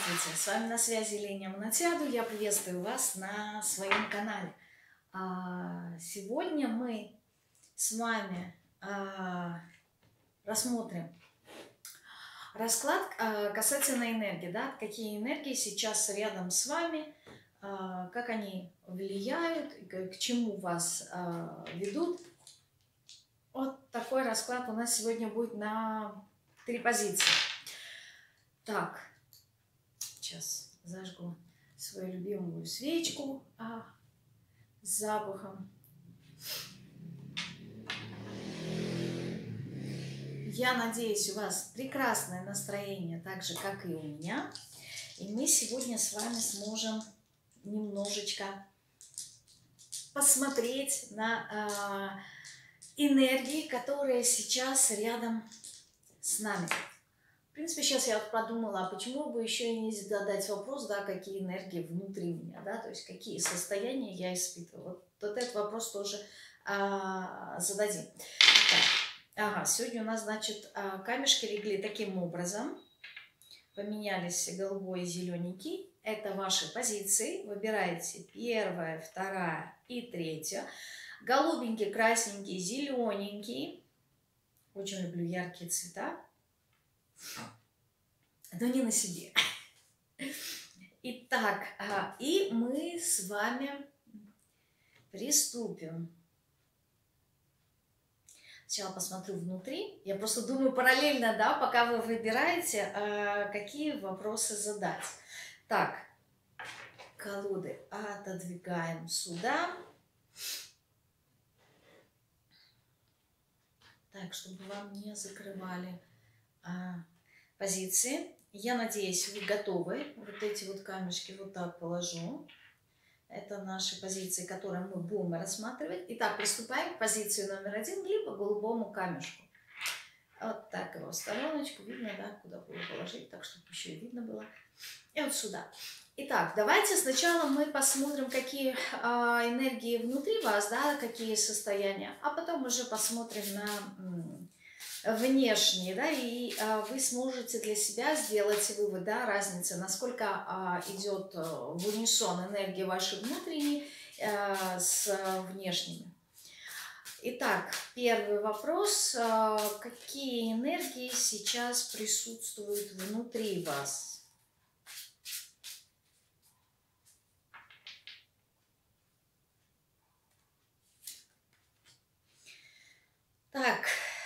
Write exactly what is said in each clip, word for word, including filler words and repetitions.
Здравствуйте, с вами на связи Леня Монатяду. Я приветствую вас на своем канале. Сегодня мы с вами рассмотрим расклад касательно энергии, да, какие энергии сейчас рядом с вами, как они влияют, к чему вас ведут. Вот такой расклад у нас сегодня будет на три позиции. Так, сейчас зажгу свою любимую свечку а, с запахом. Я надеюсь, у вас прекрасное настроение, так же, как и у меня. И мы сегодня с вами сможем немножечко посмотреть на а, энергии, которые сейчас рядом с нами. В принципе, сейчас я вот подумала, а почему бы еще и не задать вопрос, да, какие энергии внутри меня, да, то есть какие состояния я испытываю. Вот, вот этот вопрос тоже а, зададим. Так, ага, сегодня у нас, значит, а, камешки легли таким образом. Поменялись голубой и зелененький. Это ваши позиции. Выбираете первая, вторая и третья. Голубенький, красненький, зелененький. Очень люблю яркие цвета. Но не на себе. Итак, и мы с вами приступим. Сначала посмотрю внутри. Я просто думаю параллельно, да, пока вы выбираете, какие вопросы задать. Так, колоды отодвигаем сюда. Так, чтобы вам не закрывали а, позиции. Я надеюсь, вы готовы. Вот эти вот камешки вот так положу. Это наши позиции, которые мы будем рассматривать. Итак, приступаем к позиции номер один, либо голубому камешку. Вот так его в стороночку. Видно, да, куда было положить, так, чтобы еще и видно было. И вот сюда. Итак, давайте сначала мы посмотрим, какие а, энергии внутри вас, да, какие состояния, а потом уже посмотрим на внешние, да, и а, вы сможете для себя сделать вывод, да, разницы, насколько а, идет в унисон энергия вашей внутренней а, с внешними. Итак, первый вопрос. А, какие энергии сейчас присутствуют внутри вас? Так,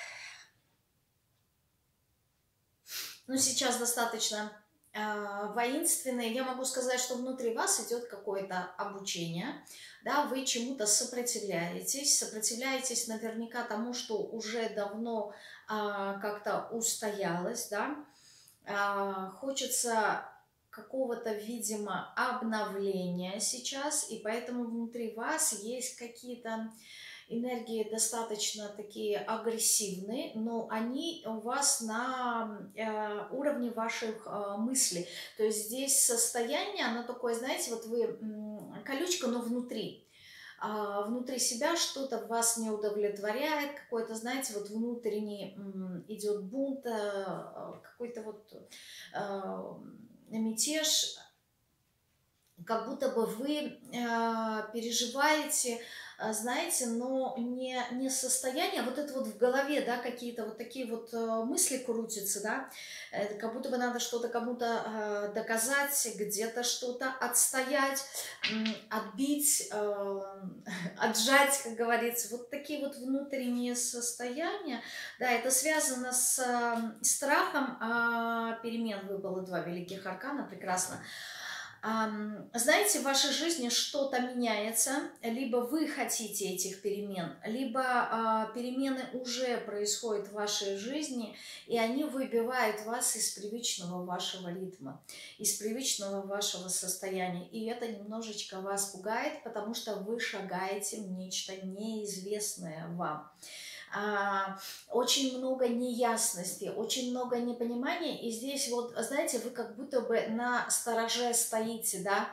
ну сейчас достаточно э, воинственные. Я могу сказать, что внутри вас идет какое-то обучение, да, вы чему-то сопротивляетесь, сопротивляетесь наверняка тому, что уже давно э, как-то устоялось, да, э, хочется какого-то, видимо, обновления сейчас, и поэтому внутри вас есть какие-то энергии достаточно такие агрессивные, но они у вас на э, уровне ваших э, мыслей. То есть здесь состояние, оно такое, знаете, вот вы м, колючка, но внутри. А внутри себя что-то вас не удовлетворяет, какой-то, знаете, вот внутренний м, идет бунт, э, какой-то вот э, мятеж, как будто бы вы э, переживаете, э, знаете, но не, не состояние, а вот это вот в голове, да, какие-то вот такие вот э, мысли крутятся, да, э, как будто бы надо что-то кому-то э, доказать, где-то что-то отстоять, э, отбить, э, отжать, как говорится, вот такие вот внутренние состояния, да, это связано с э, страхом э, перемен. Выпало два великих аркана, прекрасно. Знаете, в вашей жизни что-то меняется, либо вы хотите этих перемен, либо а, перемены уже происходят в вашей жизни, и они выбивают вас из привычного вашего ритма, из привычного вашего состояния. И это немножечко вас пугает, потому что вы шагаете в нечто неизвестное вам. А, очень много неясности, очень много непонимания, и здесь вот, знаете, вы как будто бы на стороже стоите, да,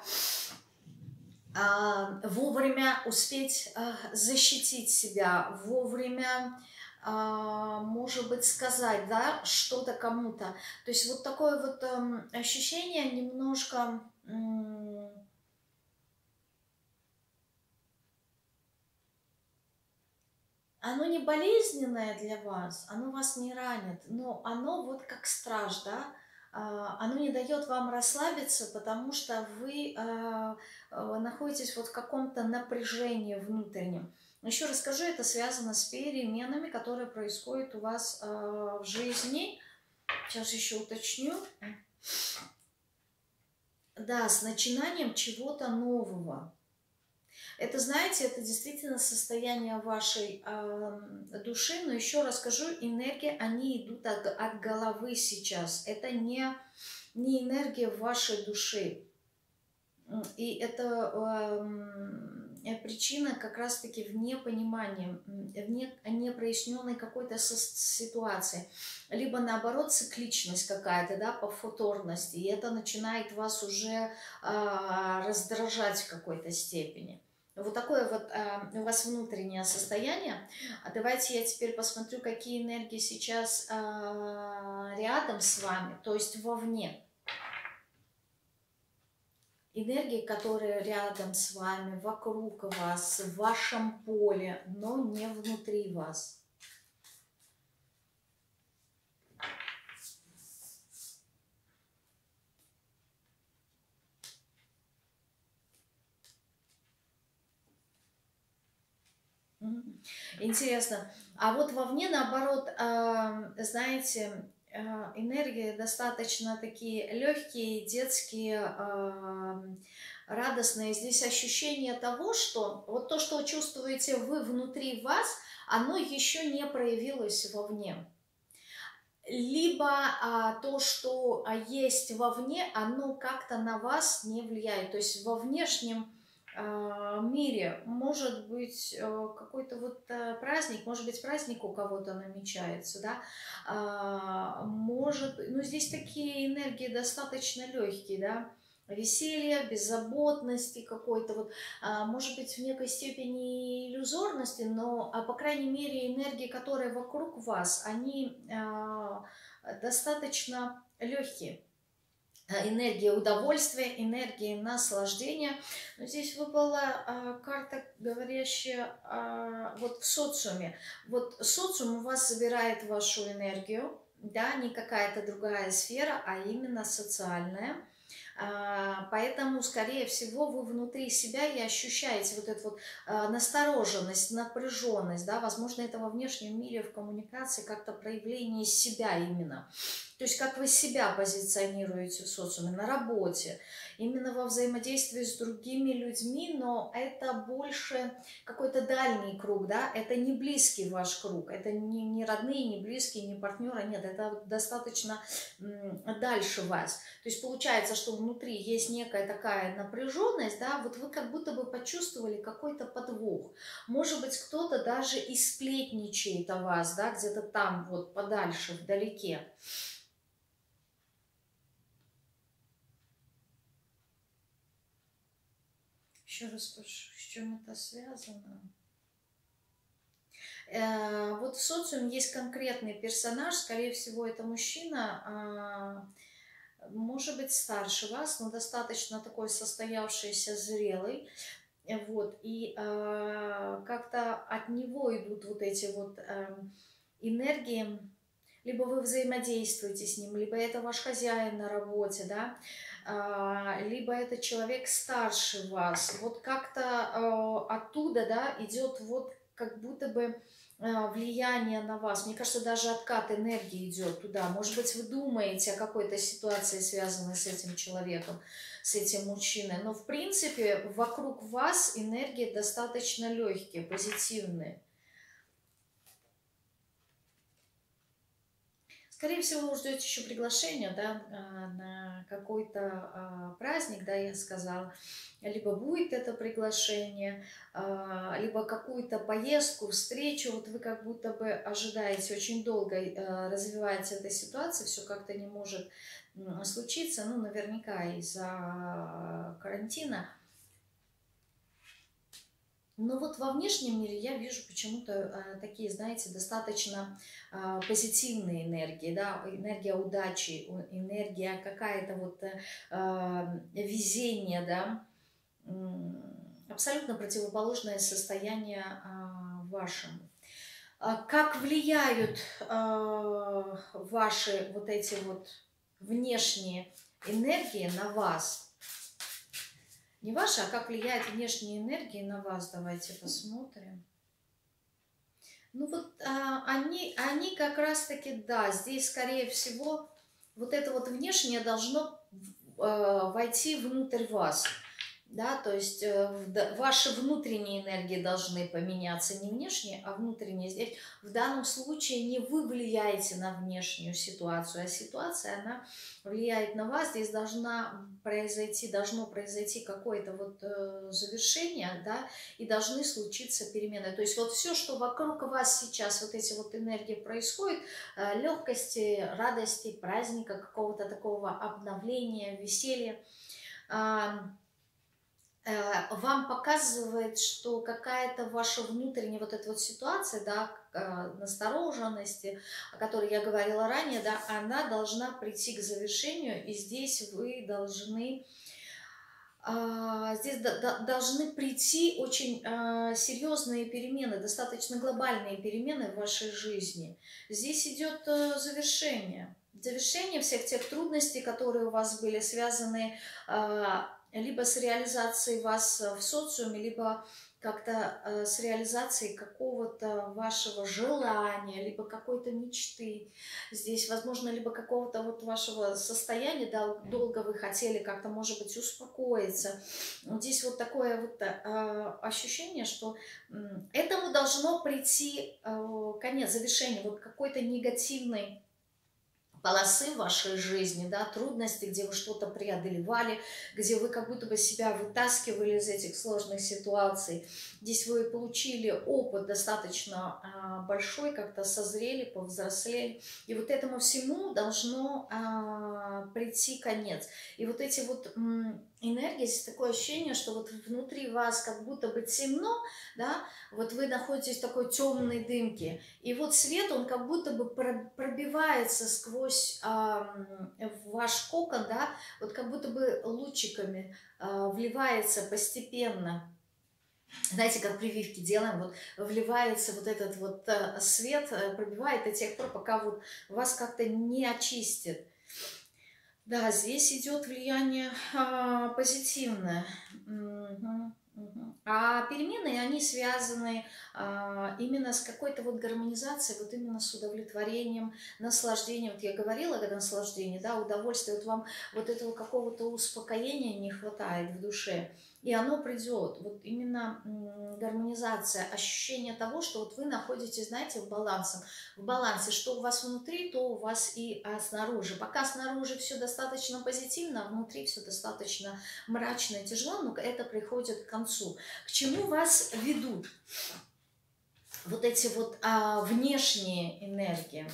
а, вовремя успеть а, защитить себя, вовремя может быть, сказать, да, что-то кому-то. То есть вот такое вот эм, ощущение немножко... М, оно не болезненное для вас, оно вас не ранит, но оно вот как страж, да, а, оно не дает вам расслабиться, потому что вы а, а, находитесь вот в каком-то напряжении внутреннем. Еще раз скажу, это связано с переменами, которые происходят у вас а, в жизни. Сейчас еще уточню. Да, с начинанием чего-то нового. Это, знаете, это действительно состояние вашей э, души, но еще раз скажу, энергии, они идут от, от головы сейчас. Это не, не энергия вашей души. И это э, причина как раз-таки в непонимании, в не, непроясненной какой-то ситуации. Либо наоборот цикличность какая-то, да, повторности. И это начинает вас уже э, раздражать в какой-то степени. Вот такое вот э, у вас внутреннее состояние. А давайте я теперь посмотрю, какие энергии сейчас э, рядом с вами, то есть вовне. Энергии, которые рядом с вами, вокруг вас, в вашем поле, но не внутри вас. Интересно. А вот вовне, наоборот, знаете, энергии достаточно такие легкие, детские, радостные. Здесь ощущение того, что вот то, что чувствуете вы внутри вас, оно еще не проявилось вовне. Либо а, то, что а, есть вовне, оно как-то на вас не влияет. То есть во внешнем мире может быть какой-то вот праздник, может быть праздник у кого-то намечается, да, может, ну здесь такие энергии достаточно легкие, да, веселье, беззаботности какой-то вот, может быть в некой степени иллюзорности, но по крайней мере энергии, которые вокруг вас, они достаточно легкие. Энергия удовольствия, энергия наслаждения. Но здесь выпала а, карта, говорящая а, вот в социуме. Вот социум у вас забирает вашу энергию, да, не какая-то другая сфера, а именно социальная. А, поэтому, скорее всего, вы внутри себя и ощущаете вот эту вот а, настороженность, напряженность, да, возможно, это во внешнем мире, в коммуникации, как-то проявление себя именно. То есть как вы себя позиционируете в социуме, на работе, именно во взаимодействии с другими людьми, но это больше какой-то дальний круг, да, это не близкий ваш круг, это не, не родные, не близкие, не партнеры, нет, это достаточно дальше вас. То есть получается, что внутри есть некая такая напряженность, да, вот вы как будто бы почувствовали какой-то подвох. Может быть, кто-то даже и сплетничает о вас, да, где-то там вот подальше, вдалеке. Еще раз спрошу, с чем это связано? Э, вот в социуме есть конкретный персонаж, скорее всего, это мужчина, э, может быть, старше вас, но достаточно такой состоявшийся, зрелый. Вот, и э, как-то от него идут вот эти вот э, энергии. Либо вы взаимодействуете с ним, либо это ваш хозяин на работе, да, либо это человек старше вас. Вот как-то оттуда, да, идет вот как будто бы влияние на вас. Мне кажется, даже откат энергии идет туда. Может быть, вы думаете о какой-то ситуации, связанной с этим человеком, с этим мужчиной. Но, в принципе, вокруг вас энергии достаточно легкие, позитивные. Скорее всего, вы ждете еще приглашение, да, на какой-то праздник, да, я сказала. Либо будет это приглашение, либо какую-то поездку, встречу. Вот вы как будто бы ожидаете, очень долго развивается эта ситуация, все как-то не может случиться, ну, наверняка из-за карантина. Но вот во внешнем мире я вижу почему-то э, такие, знаете, достаточно э, позитивные энергии, да, энергия удачи, у- энергия какая-то вот э, э, везение, да, м, абсолютно противоположное состояние а, вашему. А как влияют а, ваши вот эти вот внешние энергии на вас? Не ваши, а как влияют внешние энергии на вас? Давайте посмотрим. Ну вот а, они, они как раз-таки, да, здесь, скорее всего, вот это вот внешнее должно э, войти внутрь вас. Да, то есть э, в- да, ваши внутренние энергии должны поменяться, не внешние, а внутренние. Здесь в данном случае не вы влияете на внешнюю ситуацию, а ситуация, она влияет на вас. Здесь должна произойти, должно произойти какое-то вот э, завершение, да, и должны случиться перемены. То есть вот все, что вокруг вас сейчас, вот эти вот энергии происходят, э, легкости, радости, праздника, какого-то такого обновления, веселья, а, э, вам показывает, что какая-то ваша внутренняя вот эта вот ситуация, да, э, настороженности, о которой я говорила ранее, да, она должна прийти к завершению, и здесь вы должны а, здесь до- до- должны прийти очень а, серьезные перемены, достаточно глобальные перемены в вашей жизни. Здесь идет э, завершение. Завершение всех тех трудностей, которые у вас были связаны а, либо с реализацией вас в социуме, либо как-то э, с реализацией какого-то вашего желания, либо какой-то мечты. Здесь, возможно, либо какого-то вот вашего состояния, да, долго вы хотели как-то, может быть, успокоиться. Вот здесь вот такое вот э, ощущение, что м, этому должно прийти э, конец, завершение, вот какой-то негативный полосы в вашей жизни, да, трудности, где вы что-то преодолевали, где вы как будто бы себя вытаскивали из этих сложных ситуаций. Здесь вы получили опыт достаточно а, большой, как-то созрели, повзрослели. И вот этому всему должно а, прийти конец. И вот эти вот м, энергии, здесь такое ощущение, что вот внутри вас как будто бы темно, да, вот вы находитесь в такой темной дымке, и вот свет, он как будто бы пробивается сквозь а, ваш кокон, да, вот как будто бы лучиками а, вливается постепенно. Знаете, как прививки делаем, вот вливается вот этот вот а, свет, а, пробивает до тех пор, пока вот вас как-то не очистит. Да, здесь идет влияние а, позитивное. Мгм, мгм. А перемены, они связаны а, именно с какой-то вот гармонизацией, вот именно с удовлетворением, наслаждением. Вот я говорила о наслаждении, да, удовольствие. Вот вам вот этого какого-то успокоения не хватает в душе. И оно придет. Вот именно м, гармонизация, ощущение того, что вот вы находитесь, знаете, в балансе в балансе, что у вас внутри, то у вас и а, снаружи. Пока снаружи все достаточно позитивно, а внутри все достаточно мрачно и тяжело, но это приходит к концу. К чему вас ведут вот эти вот а, внешние энергии?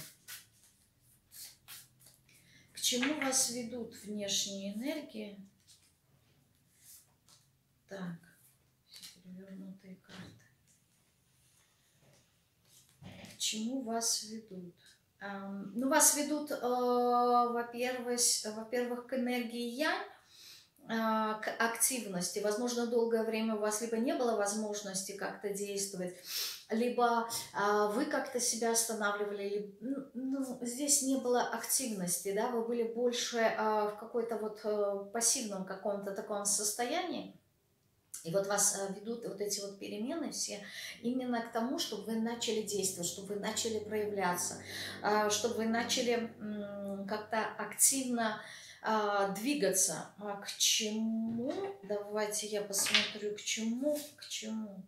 К чему вас ведут внешние энергии? Так, перевернутые карты. К чему вас ведут? Ам, Ну, вас ведут, э, во-первых, во-первых, к энергии Янь, а, к активности. Возможно, долгое время у вас либо не было возможности как-то действовать, либо а, вы как-то себя останавливали. ли- Ну, ну, здесь не было активности, да, вы были больше а, в какой-то вот э, пассивном каком-то таком состоянии. И вот вас э, ведут вот эти вот перемены все именно к тому, чтобы вы начали действовать, чтобы вы начали проявляться, а, чтобы вы начали м, как-то активно а, двигаться. А к чему? Давайте я посмотрю, к чему, к чему,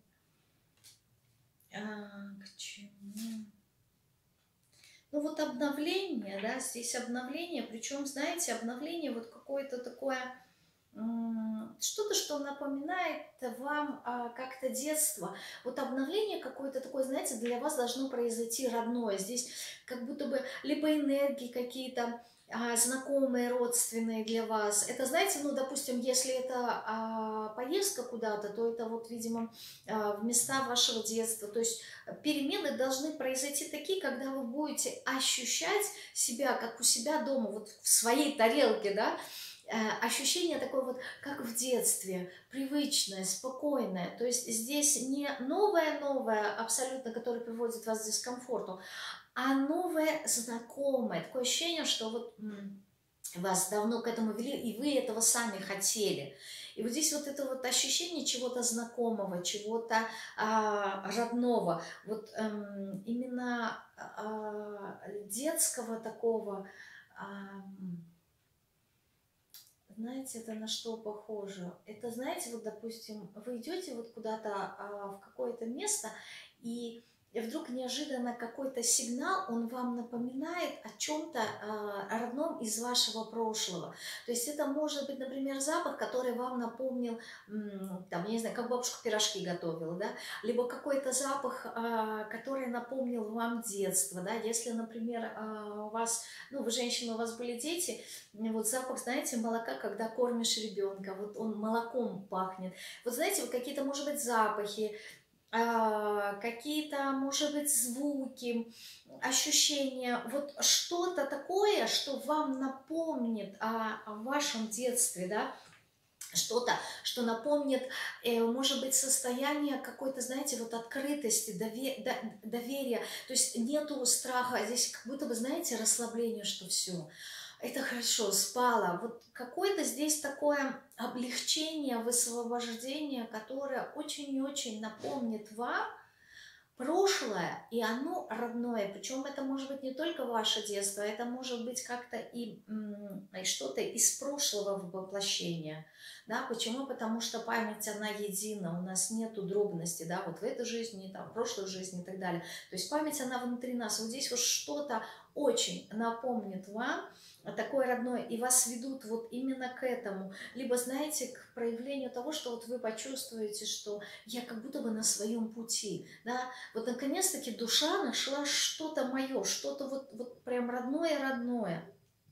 А, к чему. Ну вот обновление, да, здесь обновление, причем, знаете, обновление вот какое-то такое, м, что-то, что напоминает вам а, как-то детство. Вот обновление какое-то такое, знаете, для вас должно произойти родное. Здесь как будто бы либо энергии какие-то, а, знакомые, родственные для вас. Это, знаете, ну, допустим, если это а, поездка куда-то, то это вот, видимо, а, в места вашего детства. То есть перемены должны произойти такие, когда вы будете ощущать себя, как у себя дома, вот в своей тарелке, да, э, ощущение такое вот, как в детстве, привычное, спокойное. То есть здесь не новое-новое абсолютно, которое приводит вас к дискомфорту, а новое знакомое. Такое ощущение, что вот м, вас давно к этому вели, и вы этого сами хотели. И вот здесь вот это вот ощущение чего-то знакомого, чего-то а, родного, вот эм, именно а, детского такого, а, знаете, это на что похоже? Это, знаете, вот, допустим, вы идете вот куда-то а, в какое-то место, и вдруг неожиданно какой-то сигнал, он вам напоминает о чем-то а, родном из вашего прошлого. То есть это может быть, например, запах, который вам напомнил, м, там, я не знаю, как бабушка пирожки готовила, да, либо какой-то запах, а, который напомнил вам детство, да, если, например, а, у вас, ну, вы женщина, у вас были дети, вот запах, знаете, молока, когда кормишь ребенка, вот он молоком пахнет. Вот знаете, вот какие-то, может быть, запахи, а, какие-то, может быть, звуки, ощущения, вот что-то такое, что вам напомнит о, о вашем детстве, да, что-то, что напомнит, э, может быть, состояние какой-то, знаете, вот открытости, дове- до- доверия, то есть нету страха, а здесь как будто бы, знаете, расслабление, что все, это хорошо, спала. Вот какое-то здесь такое облегчение, высвобождение, которое очень и очень напомнит вам прошлое, и оно родное. Причем это может быть не только ваше детство, это может быть как-то и, м, и что-то из прошлого воплощения. Да, почему? Потому что память, она едина, у нас нету дробности, да, вот в этой жизни, там, в прошлой жизни и так далее. То есть память, она внутри нас. Вот здесь вот что-то очень напомнит вам, такое родное, и вас ведут вот именно к этому. Либо, знаете, к проявлению того, что вот вы почувствуете, что я как будто бы на своем пути, да, вот наконец-таки душа нашла что-то мое, что-то вот, вот прям родное-родное.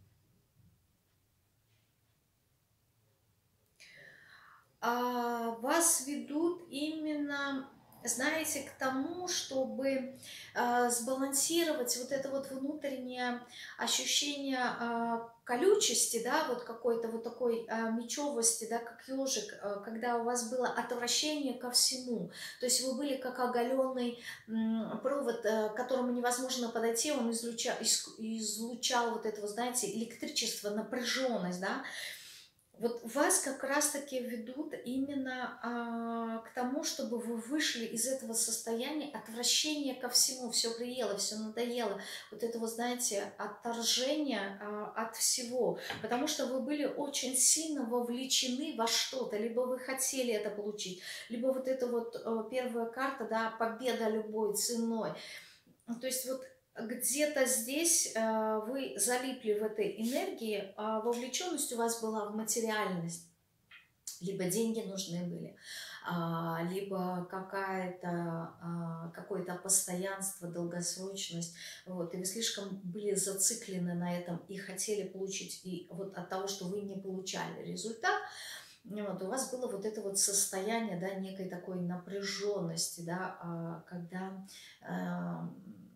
А вас ведут именно, знаете, к тому, чтобы а, сбалансировать вот это вот внутреннее ощущение а, колючести, да, вот какой-то вот такой а, мечевости, да, как ежик, а, когда у вас было отвращение ко всему. То есть вы были как оголенный м, провод, а, к которому невозможно подойти, он излучал, излучал вот это, вот, знаете, электричество, напряженность, да. Вот вас как раз-таки ведут именно а, к тому, чтобы вы вышли из этого состояния отвращения ко всему, все приело, все надоело, вот этого, знаете, отторжения а, от всего, потому что вы были очень сильно вовлечены во что-то, либо вы хотели это получить, либо вот эта вот а, первая карта, да, победа любой ценой. То есть вот где-то здесь э, вы залипли в этой энергии, а вовлеченность у вас была в материальность. Либо деньги нужны были, а, либо какая-то, а, какое-то постоянство, долгосрочность. Вот, и вы слишком были зациклены на этом и хотели получить, и вот от того, что вы не получали результат, вот, у вас было вот это вот состояние, да, некой такой напряженности, да, а, когда а,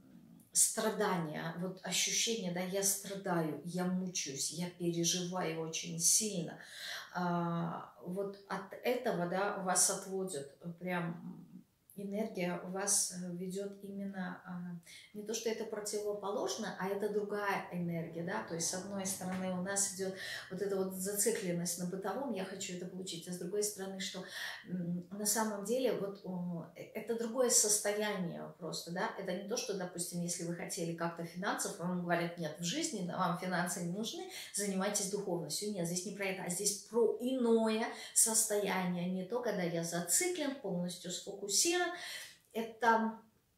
страдания, вот ощущение, да, я страдаю, я мучаюсь, я переживаю очень сильно. А, вот от этого, да, вас отводят, прям энергия вас ведет именно, а, не то, что это противоположно, а это другая энергия, да, то есть с одной стороны у нас идет вот эта вот зацикленность на бытовом, я хочу это получить, а с другой стороны, что м, на самом деле вот о, э, это другое состояние просто, да, это не то, что, допустим, если вы хотели как-то финансов, вам говорят, нет, в жизни да, вам финансы не нужны, занимайтесь духовностью, нет, здесь не про это, а здесь про иное состояние, не то, когда я зациклен, полностью сфокусирован, это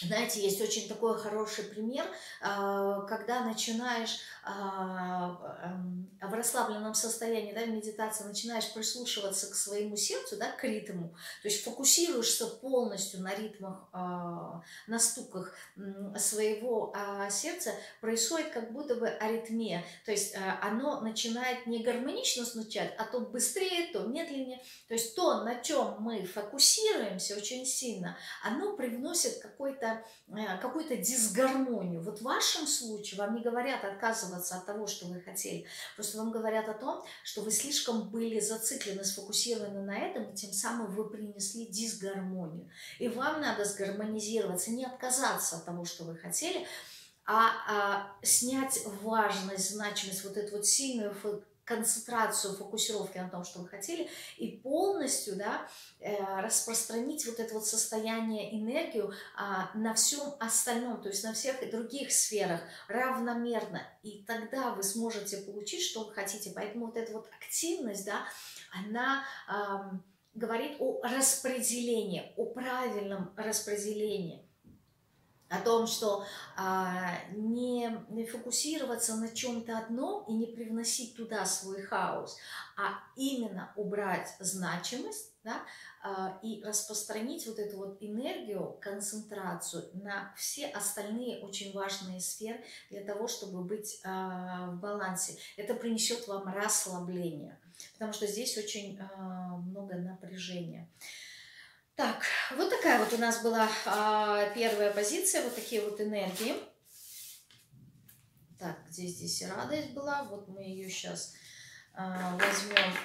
Знаете, есть очень такой хороший пример, а, когда начинаешь а, эм, в расслабленном состоянии, да, в медитации, начинаешь прислушиваться к своему сердцу, да, к ритму, то есть фокусируешься полностью на ритмах, а, на стуках м, своего а, сердца, происходит как будто бы аритмия, то есть а, оно начинает не гармонично звучать, а то быстрее, то медленнее, то есть то, на чем мы фокусируемся очень сильно, оно привносит какой-то э, какую-то дисгармонию. Вот в вашем случае вам не говорят отказываться от того, что вы хотели, просто вам говорят о том, что вы слишком были зациклены, сфокусированы на этом, и тем самым вы принесли дисгармонию. И вам надо сгармонизироваться, не отказаться от того, что вы хотели, а, а снять важность, значимость, вот эту вот сильную концентрацию, фокусировки на том, что вы хотели, и полностью, да, э, распространить вот это вот состояние, энергию а, на всем остальном, то есть на всех других сферах равномерно. И тогда вы сможете получить, что вы хотите. Поэтому вот эта вот активность, да, она ам, говорит о распределении, о правильном распределении, о том, что а, не, не фокусироваться на чем-то одном и не привносить туда свой хаос, а именно убрать значимость, да, а, и распространить вот эту вот энергию, концентрацию на все остальные очень важные сферы для того, чтобы быть а, в балансе. Это принесет вам расслабление, потому что здесь очень а, много напряжения. Так, вот такая вот у нас была а, первая позиция, вот такие вот энергии. Так, где здесь радость была? Вот мы ее сейчас а, возьмем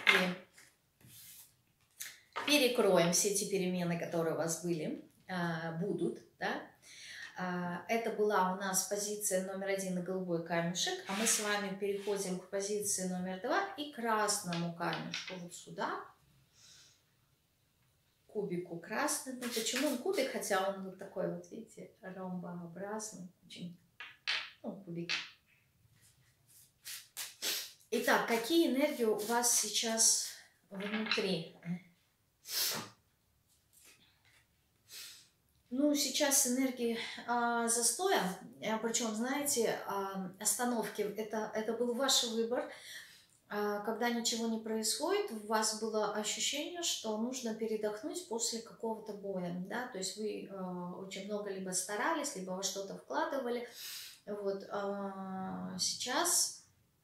и перекроем все эти перемены, которые у вас были, а, будут, да? А, это была у нас позиция номер один и голубой камешек, а мы с вами переходим к позиции номер два и красному камешку вот сюда. Кубику красный. Ну, почему он кубик, хотя он вот такой вот, видите, ромбообразный, очень, ну, кубик. Итак, какие энергии у вас сейчас внутри? Ну, сейчас энергии а, застоя, а, причем, знаете, а, остановки, это, это был ваш выбор. Когда ничего не происходит, у вас было ощущение, что нужно передохнуть после какого-то боя, да, то есть вы э, очень много либо старались, либо во что-то вкладывали, вот, э, сейчас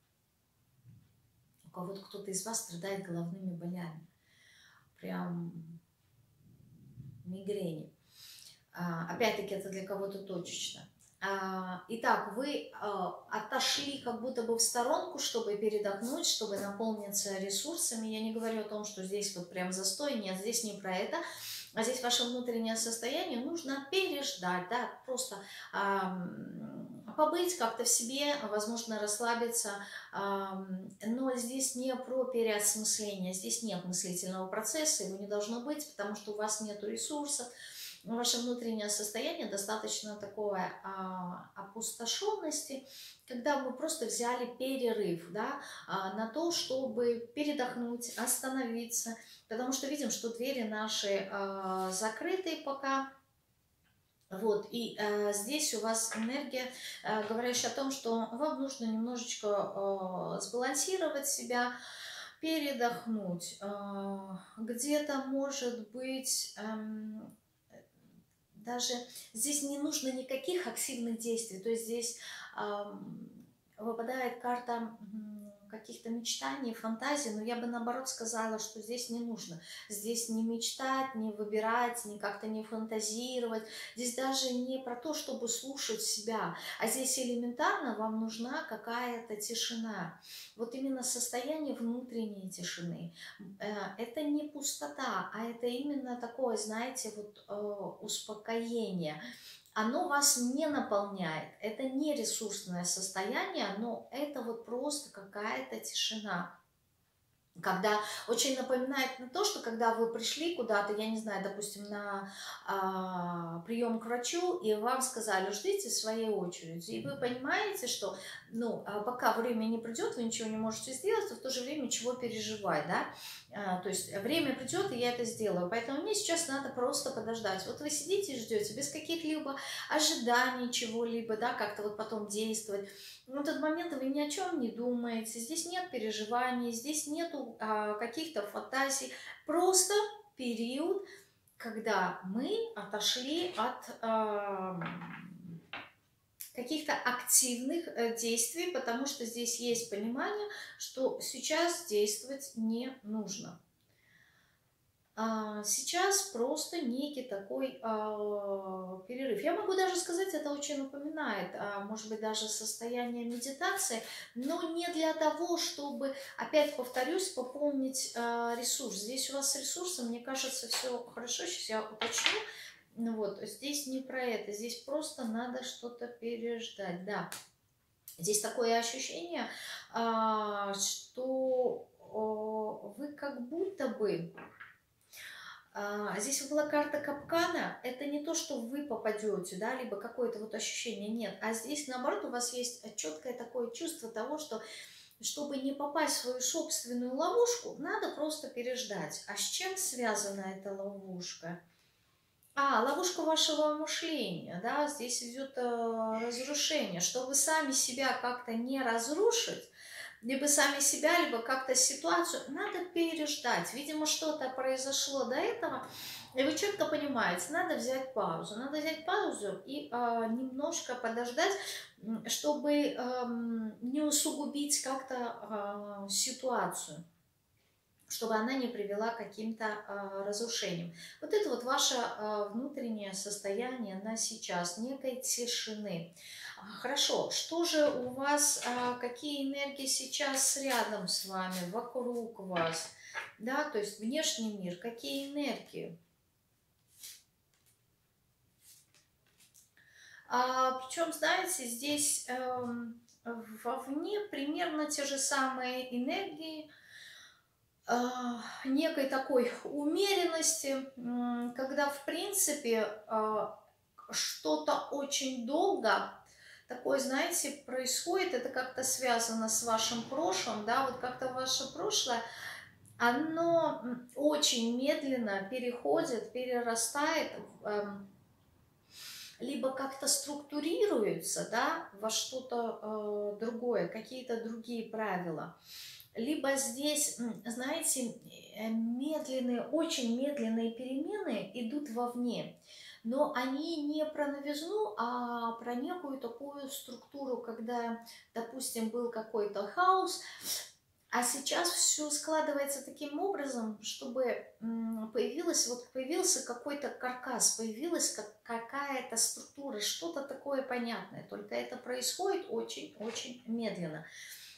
у кого-то кто-то из вас страдает головными болями, прям мигрени, а, опять-таки это для кого-то точечно. Итак, вы отошли как будто бы в сторонку, чтобы передохнуть, чтобы наполниться ресурсами. Я не говорю о том, что здесь вот прям застой, нет, здесь не про это. А здесь ваше внутреннее состояние нужно переждать, да, просто побыть как-то в себе, возможно, расслабиться. Но здесь не про переосмысление, здесь нет мыслительного процесса, его не должно быть, потому что у вас нет ресурсов. Ваше внутреннее состояние достаточно такое а, опустошенности, когда вы просто взяли перерыв, да, а, на то, чтобы передохнуть, остановиться, потому что видим, что двери наши а, закрыты пока. Вот, и а, здесь у вас энергия, а, говорящая о том, что вам нужно немножечко а, сбалансировать себя, передохнуть. А, где-то, может быть... Эм, Даже здесь не нужно никаких активных действий, то есть здесь эм, выпадает карта каких-то мечтаний, фантазий, но я бы наоборот сказала, что здесь не нужно. Здесь не мечтать, не выбирать, не как-то не фантазировать. Здесь даже не про то, чтобы слушать себя, а здесь элементарно вам нужна какая-то тишина. Вот именно состояние внутренней тишины. Это не пустота, а это именно такое, знаете, вот успокоение. Оно вас не наполняет, это не ресурсное состояние, но это вот просто какая-то тишина. Когда очень напоминает на то, что когда вы пришли куда-то, я не знаю, допустим, на а, прием к врачу, и вам сказали, ждите своей очереди, и вы понимаете, что, ну, а пока время не придет, вы ничего не можете сделать, а в то же время чего переживать, да, а, то есть время придет, и я это сделаю, поэтому мне сейчас надо просто подождать. Вот вы сидите и ждете без каких-либо ожиданий чего-либо, да, как-то вот потом действовать. В этот момент вы ни о чем не думаете, здесь нет переживаний, здесь нету а, каких-то фантазий, просто период, когда мы отошли от а, каких-то активных э, действий, потому что здесь есть понимание, что сейчас действовать не нужно. А, Сейчас просто некий такой а, перерыв. Я могу даже сказать, это очень напоминает, а, может быть, даже состояние медитации, но не для того, чтобы, опять повторюсь, пополнить а, ресурс. Здесь у вас с ресурсом, мне кажется, все хорошо. Сейчас я уточню. Ну вот, здесь не про это, здесь просто надо что-то переждать, да. Здесь такое ощущение, а, что о, вы как будто бы... А, здесь была карта капкана, это не то, что вы попадете, да, либо какое-то вот ощущение, нет, а здесь, наоборот, у вас есть четкое такое чувство того, что, чтобы не попасть в свою собственную ловушку, надо просто переждать. А с чем связана эта ловушка? А, ловушка вашего мышления, да, здесь идет э, разрушение, чтобы сами себя как-то не разрушить, либо сами себя, либо как-то ситуацию, надо переждать. Видимо, что-то произошло до этого, и вы четко понимаете, надо взять паузу. Надо взять паузу и э, немножко подождать, чтобы э, не усугубить как-то э, ситуацию, чтобы она не привела к каким-то э, разрушениям. Вот это вот ваше э, внутреннее состояние на сейчас, некой тишины. Хорошо, что же у вас, э, какие энергии сейчас рядом с вами, вокруг вас, да, то есть внешний мир, какие энергии? А, причем, знаете, здесь э, вовне примерно те же самые энергии, некой такой умеренности, когда, в принципе, что-то очень долго такое, знаете, происходит, это как-то связано с вашим прошлым, да, вот как-то ваше прошлое, оно очень медленно переходит, перерастает, либо как-то структурируется, да, во что-то э, другое, какие-то другие правила. Либо здесь, знаете, медленные, очень медленные перемены идут вовне, но они не про новизну, а про некую такую структуру, когда, допустим, был какой-то хаос, а сейчас все складывается таким образом, чтобы появилась, вот появился какой-то каркас, появилась как, какая-то структура, что-то такое понятное, только это происходит очень-очень медленно.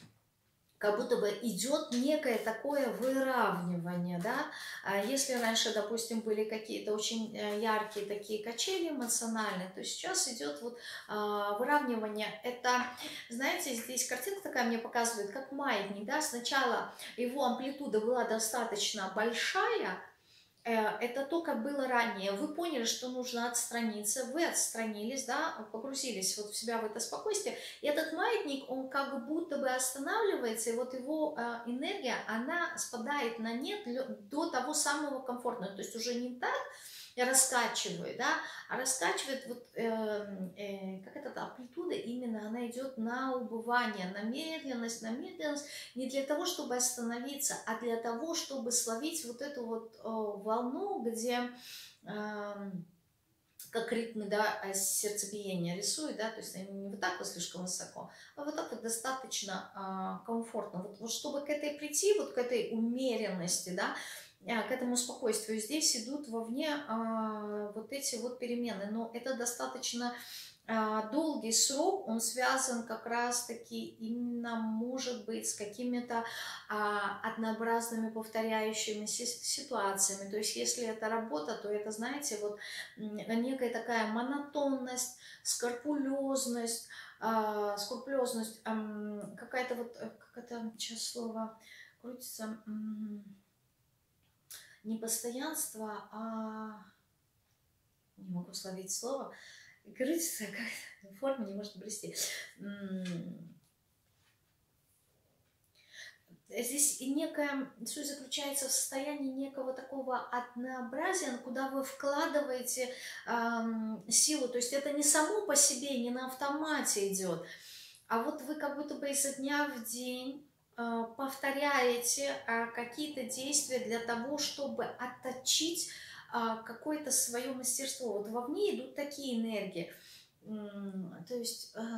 Как будто бы идет некое такое выравнивание, да. Если раньше, допустим, были какие-то очень яркие такие качели эмоциональные, то сейчас идет вот выравнивание. Это, знаете, здесь картинка такая мне показывает, как маятник, да. Сначала его амплитуда была достаточно большая, это то, как было ранее. Вы поняли, что нужно отстраниться, вы отстранились, да, погрузились вот в себя, в это спокойствие. И этот маятник, он как будто бы останавливается, и вот его э, энергия, она спадает на нет до того самого комфортного. То есть уже не так раскачивает, да, а раскачивает вот, э, э, как это, амплитуда, именно она идет на убывание, на медленность, на медленность, не для того, чтобы остановиться, а для того, чтобы словить вот эту вот э, волну, где э, как ритмы, да, сердцебиения рисуют, да, то есть они не вот так вот слишком высоко, а вот так вот достаточно э, комфортно. Вот, вот чтобы к этой прийти, вот к этой умеренности, да, к этому спокойствию, здесь идут вовне а, вот эти вот перемены. Но это достаточно а, долгий срок, он связан как раз-таки именно, может быть, с какими-то а, однообразными повторяющимися ситуациями. То есть если это работа, то это, знаете, вот некая такая монотонность, скрупулезность, а, скрупулезность, а, какая-то вот, как это сейчас слово... крутится не постоянство, а... Не могу словить слово. Крутится, как в форме не может блести. Здесь некая суть заключается в состоянии некого такого однообразия, куда вы вкладываете эм, силу. То есть это не само по себе, не на автомате идет, а вот вы как будто бы изо дня в день э, повторяете э, какие-то действия для того, чтобы отточить э, какое-то свое мастерство. Вот вовне идут такие энергии. М, то есть... Э,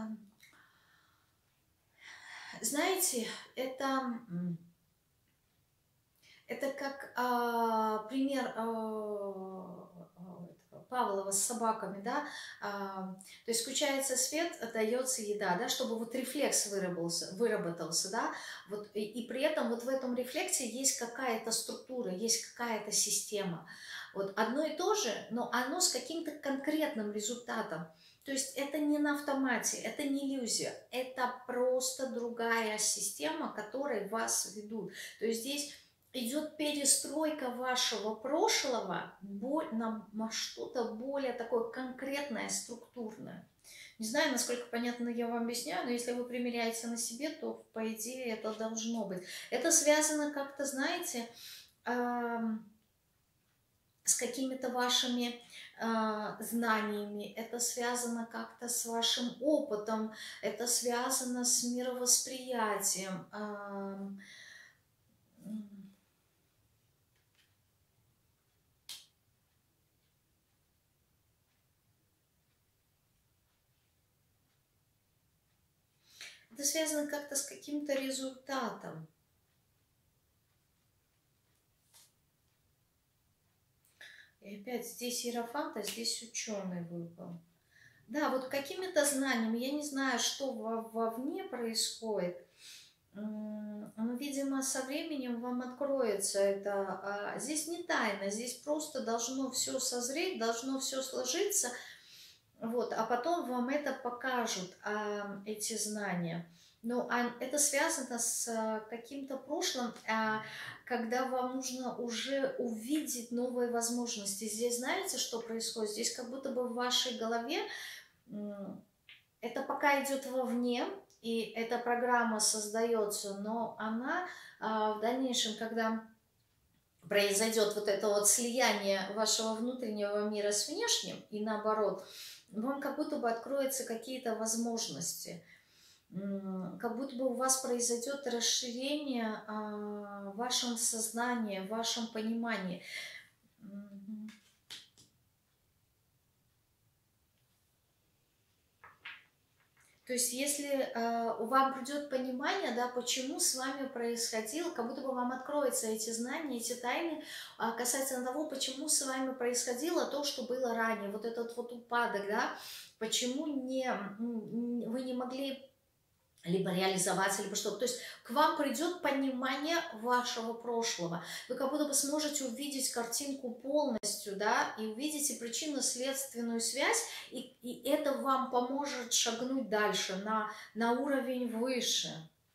Знаете, это, это как а, пример а, Павлова с собаками, да, а, то есть включается свет, дается еда, да, чтобы вот рефлекс выработался, выработался, да, вот, и, и при этом вот в этом рефлексе есть какая-то структура, есть какая-то система. Вот одно и то же, но оно с каким-то конкретным результатом. То есть это не на автомате, это не иллюзия, это просто другая система, которой вас ведут. То есть здесь идет перестройка вашего прошлого на что-то более такое конкретное, структурное. Не знаю, насколько понятно я вам объясняю, но если вы примеряете на себе, то, по идее, это должно быть. Это связано как-то, знаете, с какими-то вашими э, знаниями, это связано как-то с вашим опытом, это связано с мировосприятием. Э, это связано как-то с каким-то результатом. И опять здесь иерофант, а здесь ученый выпал. Да, вот какими-то знаниями, я не знаю, что вовне происходит, но, видимо, со временем вам откроется это. Здесь не тайна, здесь просто должно все созреть, должно все сложиться, вот, а потом вам это покажут, эти знания. Но это связано с каким-то прошлым, когда вам нужно уже увидеть новые возможности. Здесь знаете, что происходит? Здесь как будто бы в вашей голове это пока идет вовне, и эта программа создается, но она в дальнейшем, когда произойдет вот это вот слияние вашего внутреннего мира с внешним, и наоборот, вам как будто бы откроются какие-то возможности. Как будто бы у вас произойдет расширение в вашем сознании, в вашем понимании. То есть, если э, вам придет понимание, да, почему с вами происходило, как будто бы вам откроются эти знания, эти тайны, э, касательно того, почему с вами происходило то, что было ранее, вот этот вот упадок, да, почему не, вы не могли либо реализоваться, либо что-то. То есть к вам придет понимание вашего прошлого. Вы как будто бы сможете увидеть картинку полностью, да, и увидите причинно-следственную связь, и, и это вам поможет шагнуть дальше, на, на уровень выше.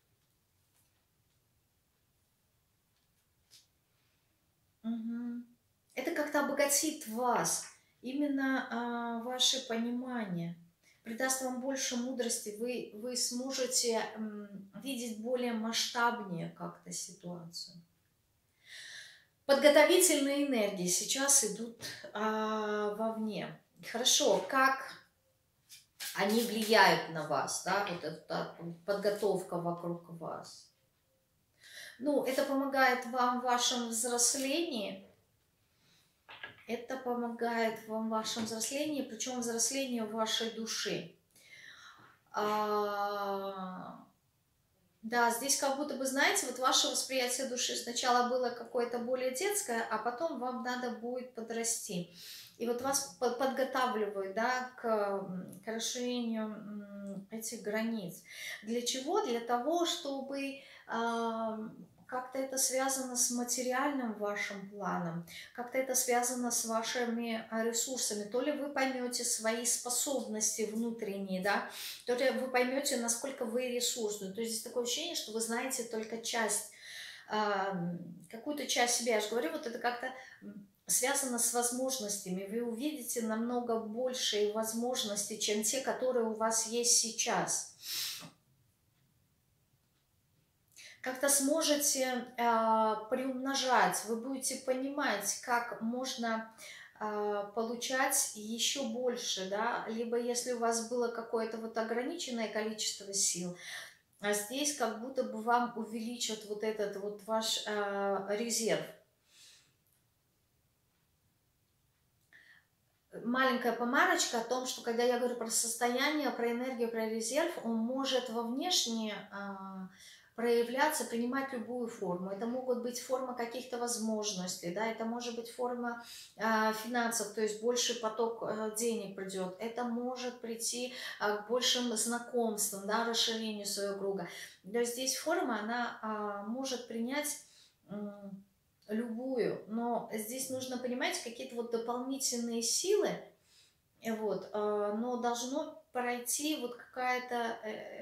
Угу. Это как-то обогатит вас, именно а, ваше понимание. Придаст вам больше мудрости, вы, вы сможете м, видеть более масштабнее как-то ситуацию. Подготовительные энергии сейчас идут а, вовне. Хорошо, как они влияют на вас, да, вот эта подготовка вокруг вас? Ну, это помогает вам в вашем взрослении. Это помогает вам в вашем взрослении, причем взрослении вашей души. А, да, здесь как будто бы, знаете, вот ваше восприятие души сначала было какое-то более детское, а потом вам надо будет подрасти. И вот вас подготавливают, да, к, к расширению этих границ. Для чего? Для того, чтобы... А, как-то это связано с материальным вашим планом, как-то это связано с вашими ресурсами. То ли вы поймете свои способности внутренние, да, то ли вы поймете, насколько вы ресурсны. То есть здесь такое ощущение, что вы знаете только часть какую-то часть себя, я же говорю, вот это как-то связано с возможностями. Вы увидите намного большие возможности, чем те, которые у вас есть сейчас. Как-то сможете э, приумножать, вы будете понимать, как можно э, получать еще больше, да, либо если у вас было какое-то вот ограниченное количество сил, а здесь как будто бы вам увеличат вот этот вот ваш э, резерв. Маленькая помарочка о том, что когда я говорю про состояние, про энергию, про резерв, он может во внешне а, проявляться, принимать любую форму. Это могут быть форма каких-то возможностей, да, это может быть форма а, финансов, то есть больше поток а, денег придет. Это может прийти а, к большим знакомствам, да, расширению своего круга. То есть здесь форма, она а, может принять любую, но здесь нужно понимать какие-то вот дополнительные силы, вот, но должно пройти вот какая-то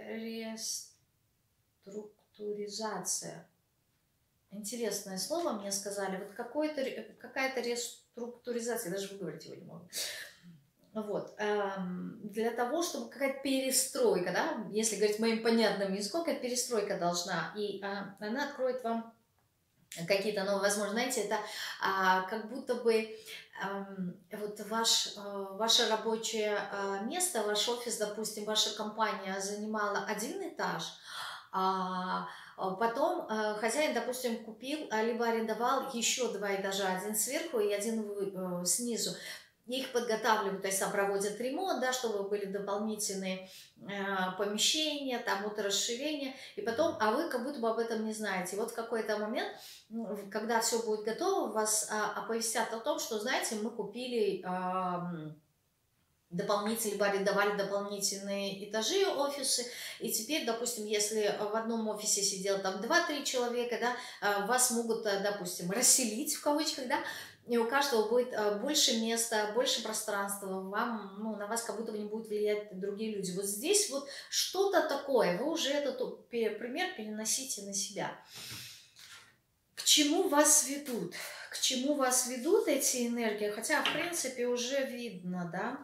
реструктуризация. Интересное слово мне сказали, вот какая-то реструктуризация, даже выговорить его не могу. Вот, для того, чтобы какая-то перестройка, да, если говорить моим понятным языком, какая перестройка должна, и она откроет вам какие-то новые возможности. Знаете, это а, как будто бы а, вот ваш, а, ваше рабочее а, место, ваш офис, допустим, ваша компания занимала один этаж, а потом а, хозяин, допустим, купил, либо арендовал еще два этажа, один сверху и один а, снизу. Их подготавливают, то есть там проводят ремонт, да, чтобы были дополнительные э, помещения, там вот расширение, и потом, а вы как будто бы об этом не знаете. Вот в какой-то момент, когда все будет готово, вас э, оповестят о том, что, знаете, мы купили э, дополнительные, либо арендовали дополнительные этажи, офисы, и теперь, допустим, если в одном офисе сидело там два-три человека, да, вас могут, допустим, расселить, в кавычках, да, и у каждого будет больше места, больше пространства, вам, ну, на вас как будто бы не будут влиять другие люди. Вот здесь вот что-то такое, вы уже этот пример переносите на себя. К чему вас ведут? К чему вас ведут эти энергии? Хотя, в принципе, уже видно, да?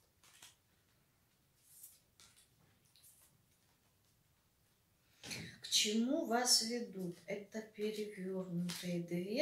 К чему вас ведут? Это перевернутые две.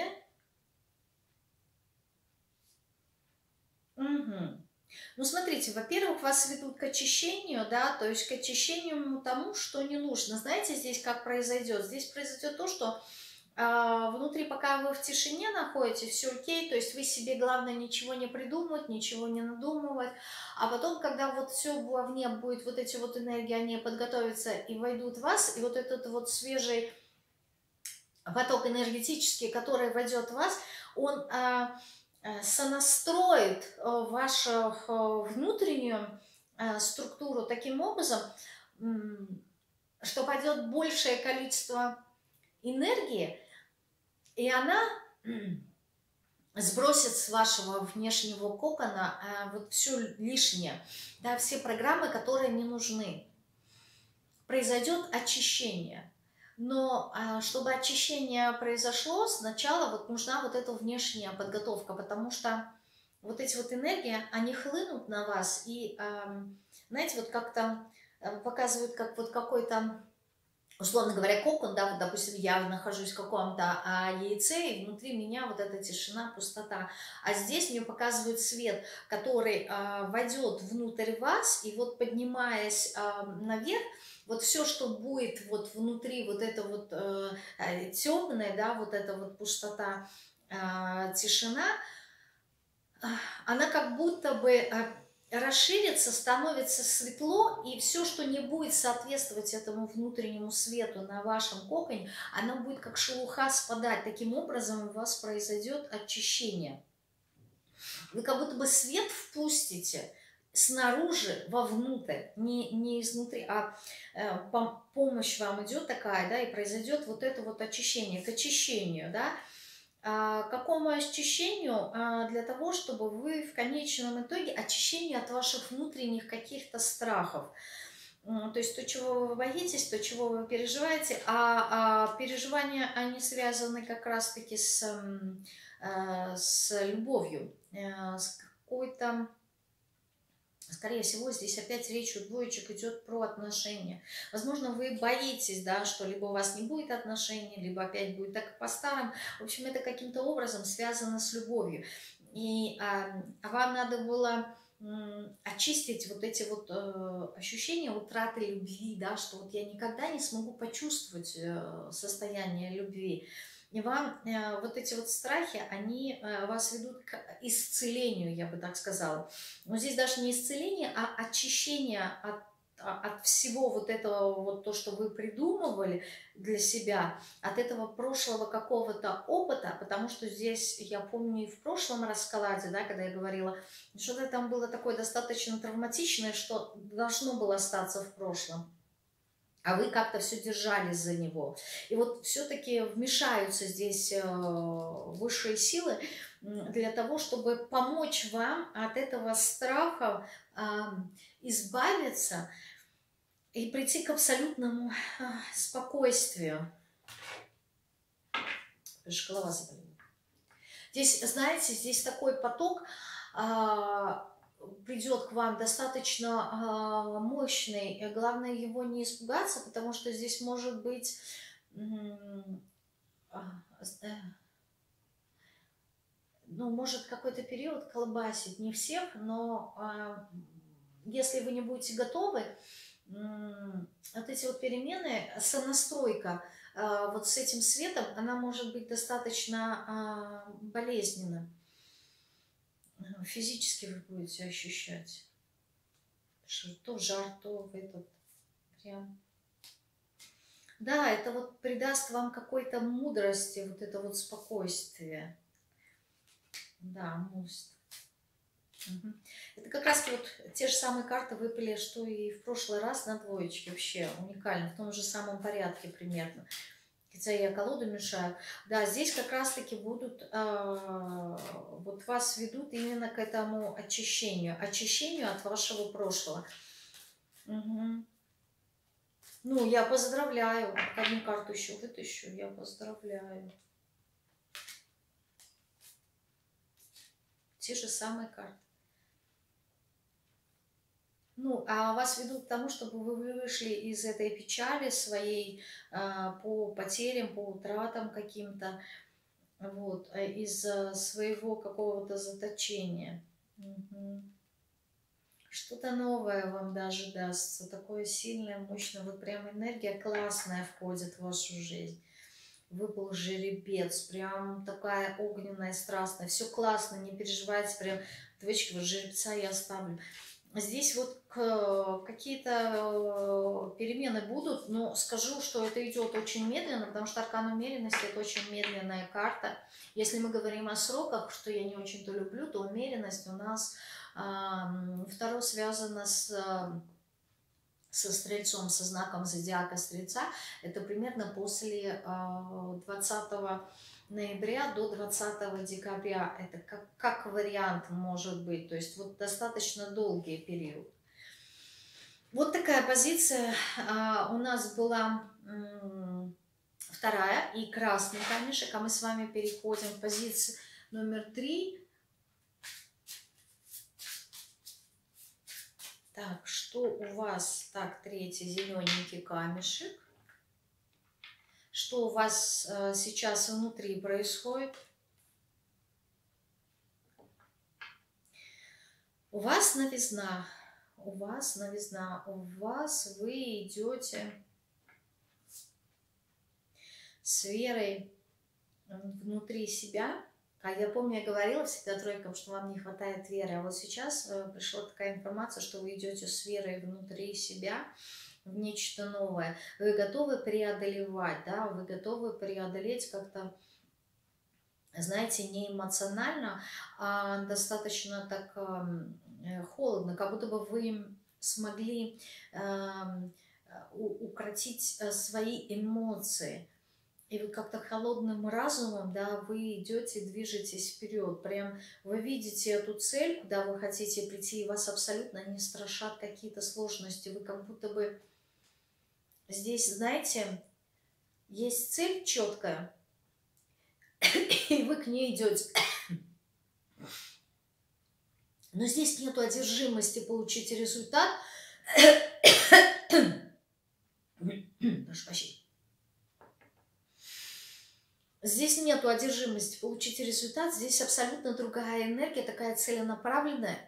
Угу. Ну, смотрите, во-первых, вас ведут к очищению, да, то есть к очищению тому, что не нужно. Знаете, здесь как произойдет? Здесь произойдет то, что э, внутри, пока вы в тишине находитесь, все окей, то есть вы себе, главное, ничего не придумывать, ничего не надумывать, а потом, когда вот все вовне будет, вот эти вот энергии, они подготовятся и войдут в вас, и вот этот вот свежий поток энергетический, который войдет в вас, он... Э, сонастроит вашу внутреннюю структуру таким образом, что пойдет большее количество энергии, и она сбросит с вашего внешнего кокона вот все лишнее, да, все программы, которые не нужны. Произойдет очищение. Но чтобы очищение произошло, сначала вот нужна вот эта внешняя подготовка, потому что вот эти вот энергии, они хлынут на вас, и, знаете, вот как-то показывают, как вот какой-то, условно говоря, кокон, да, вот, допустим, я нахожусь в каком-то яйце, и внутри меня вот эта тишина, пустота. А здесь мне показывают свет, который войдет внутрь вас, и вот поднимаясь наверх, вот все, что будет вот внутри, вот это вот э, темное, да, вот эта вот пустота, э, тишина, она как будто бы э, расширится, становится светло, и все, что не будет соответствовать этому внутреннему свету на вашем коконе, оно будет как шелуха спадать. Таким образом у вас произойдет очищение. Вы как будто бы свет впустите снаружи, вовнутрь, не, не изнутри, а э, помощь вам идет такая, да, и произойдет вот это вот очищение, к очищению, да. А, к какому очищению? А, для того, чтобы вы в конечном итоге очищение от ваших внутренних каких-то страхов. То есть то, чего вы боитесь, то, чего вы переживаете, а, а переживания, они связаны как раз-таки с, с любовью, с какой-то... Скорее всего, здесь опять речь у двоечек идет про отношения. Возможно, вы боитесь, да, что либо у вас не будет отношений, либо опять будет так по-старому. В общем, это каким-то образом связано с любовью. И а, вам надо было м, очистить вот эти вот э, ощущения утраты любви, да, что вот я никогда не смогу почувствовать э, состояние любви. И вам э, вот эти вот страхи, они э, вас ведут к исцелению, я бы так сказала. Но здесь даже не исцеление, а очищение от, от всего вот этого, вот то, что вы придумывали для себя, от этого прошлого какого-то опыта, потому что здесь, я помню, и в прошлом раскладе, да, когда я говорила, что-то там было такое достаточно травматичное, что должно было остаться в прошлом. А вы как-то все держались за него. И вот все-таки вмешаются здесь высшие силы для того, чтобы помочь вам от этого страха избавиться и прийти к абсолютному спокойствию. Аж голова заболела. Здесь, знаете, здесь такой поток придет к вам достаточно э, мощный. Главное его не испугаться, потому что здесь может быть э, э, ну, может какой-то период колбасить, не всех, но э, если вы не будете готовы, э, вот эти вот перемены, сонастройка э, вот с этим светом, она может быть достаточно э, болезненна. Физически вы будете ощущать, что то жар, то в этот прям. Да, это вот придаст вам какой-то мудрости, вот это вот спокойствие. Да, мост. Угу. Это как раз вот те же самые карты выпали, что и в прошлый раз на двоечке. Вообще уникально, в том же самом порядке примерно. Хотя я колоду мешаю. Да, здесь как раз-таки будут, э, вот вас ведут именно к этому очищению. Очищению от вашего прошлого. Угу. Ну, я поздравляю. Одну карту еще вытащу. Я поздравляю. Те же самые карты. Ну, а вас ведут к тому, чтобы вы вышли из этой печали своей а, по потерям, по утратам каким-то, вот, из своего какого-то заточения. Угу. Что-то новое вам даже дастся, такое сильное, мощное, вот прям энергия классная входит в вашу жизнь. Выпал жеребец, прям такая огненная, страстная, все классно, не переживайте, прям, двоечки, вот жеребца я оставлю. Здесь вот какие-то перемены будут, но скажу, что это идет очень медленно, потому что аркан умеренности – это очень медленная карта. Если мы говорим о сроках, что я не очень-то люблю, то умеренность у нас э, второе связано с, со Стрельцом, со знаком зодиака Стрельца. Это примерно после двадцатого ноября до двадцатого декабря. Это как, как вариант может быть. То есть вот достаточно долгий период. Вот такая позиция а, у нас была м, вторая и красный камешек. А мы с вами переходим в позицию номер три. Так, что у вас? Так, третий зелененький камешек. Что у вас э, сейчас внутри происходит? У вас новизна, у вас новизна, у вас вы идете с верой внутри себя. А я помню, я говорила всегда тройкам, что вам не хватает веры. А вот сейчас э, пришла такая информация, что вы идете с верой внутри себя в нечто новое. Вы готовы преодолевать, да, вы готовы преодолеть как-то, знаете, не эмоционально, а достаточно так э, холодно, как будто бы вы смогли э, укротить свои эмоции. И вы как-то холодным разумом, да, вы идете, движетесь вперед. Прям вы видите эту цель, куда вы хотите прийти, и вас абсолютно не страшат какие-то сложности. Вы как будто бы здесь, знаете, есть цель четкая, и вы к ней идете. Но здесь нету одержимости получить результат. Прошу прощения. Здесь нету одержимости получить результат. Здесь абсолютно другая энергия, такая целенаправленная.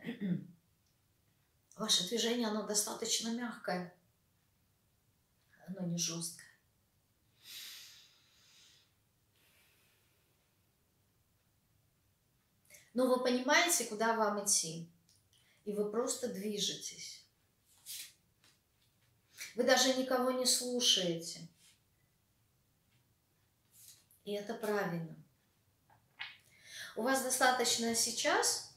Ваше движение, оно достаточно мягкое. Оно не жесткое. Но вы понимаете, куда вам идти. И вы просто движетесь. Вы даже никого не слушаете. И это правильно. У вас достаточно сейчас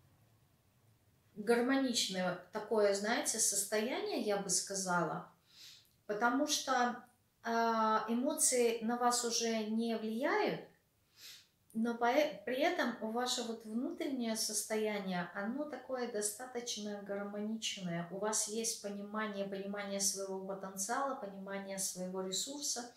гармоничное такое, знаете, состояние, я бы сказала. Потому что э, эмоции на вас уже не влияют. Но при этом ваше вот внутреннее состояние, оно такое достаточно гармоничное. У вас есть понимание, понимание своего потенциала, понимание своего ресурса.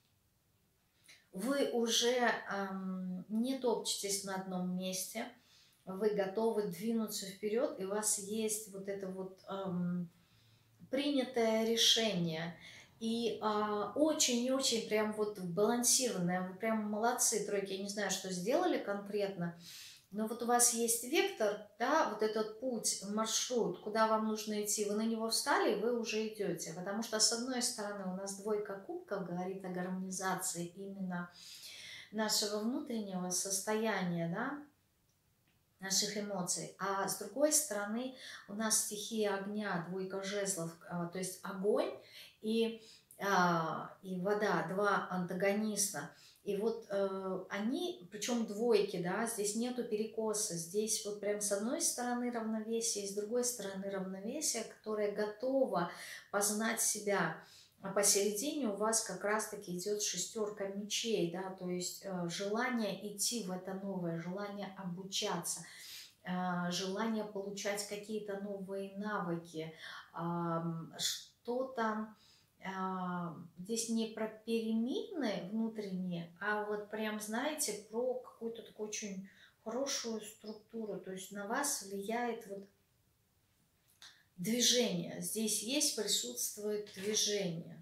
Вы уже эм, не топчетесь на одном месте. Вы готовы двинуться вперед, и у вас есть вот это вот эм, принятое решение. И очень-очень а, прям вот балансированное, вы прям молодцы, тройки, я не знаю, что сделали конкретно, но вот у вас есть вектор, да, вот этот путь, маршрут, куда вам нужно идти, вы на него встали, и вы уже идете, потому что с одной стороны у нас двойка кубков говорит о гармонизации именно нашего внутреннего состояния, да, наших эмоций, а с другой стороны у нас стихия огня, двойка жезлов, то есть огонь и, и вода, два антагониста. И вот э, они, причем двойки, да, здесь нету перекоса, здесь вот прям с одной стороны равновесие, и с другой стороны равновесие, которое готово познать себя. А посередине у вас как раз-таки идет шестерка мечей, да, то есть э, желание идти в это новое, желание обучаться, э, желание получать какие-то новые навыки, э, что-то э, здесь не про перемены внутренние, а вот прям, знаете, про какую-то такую очень хорошую структуру, то есть на вас влияет вот движение. Здесь есть, присутствует движение.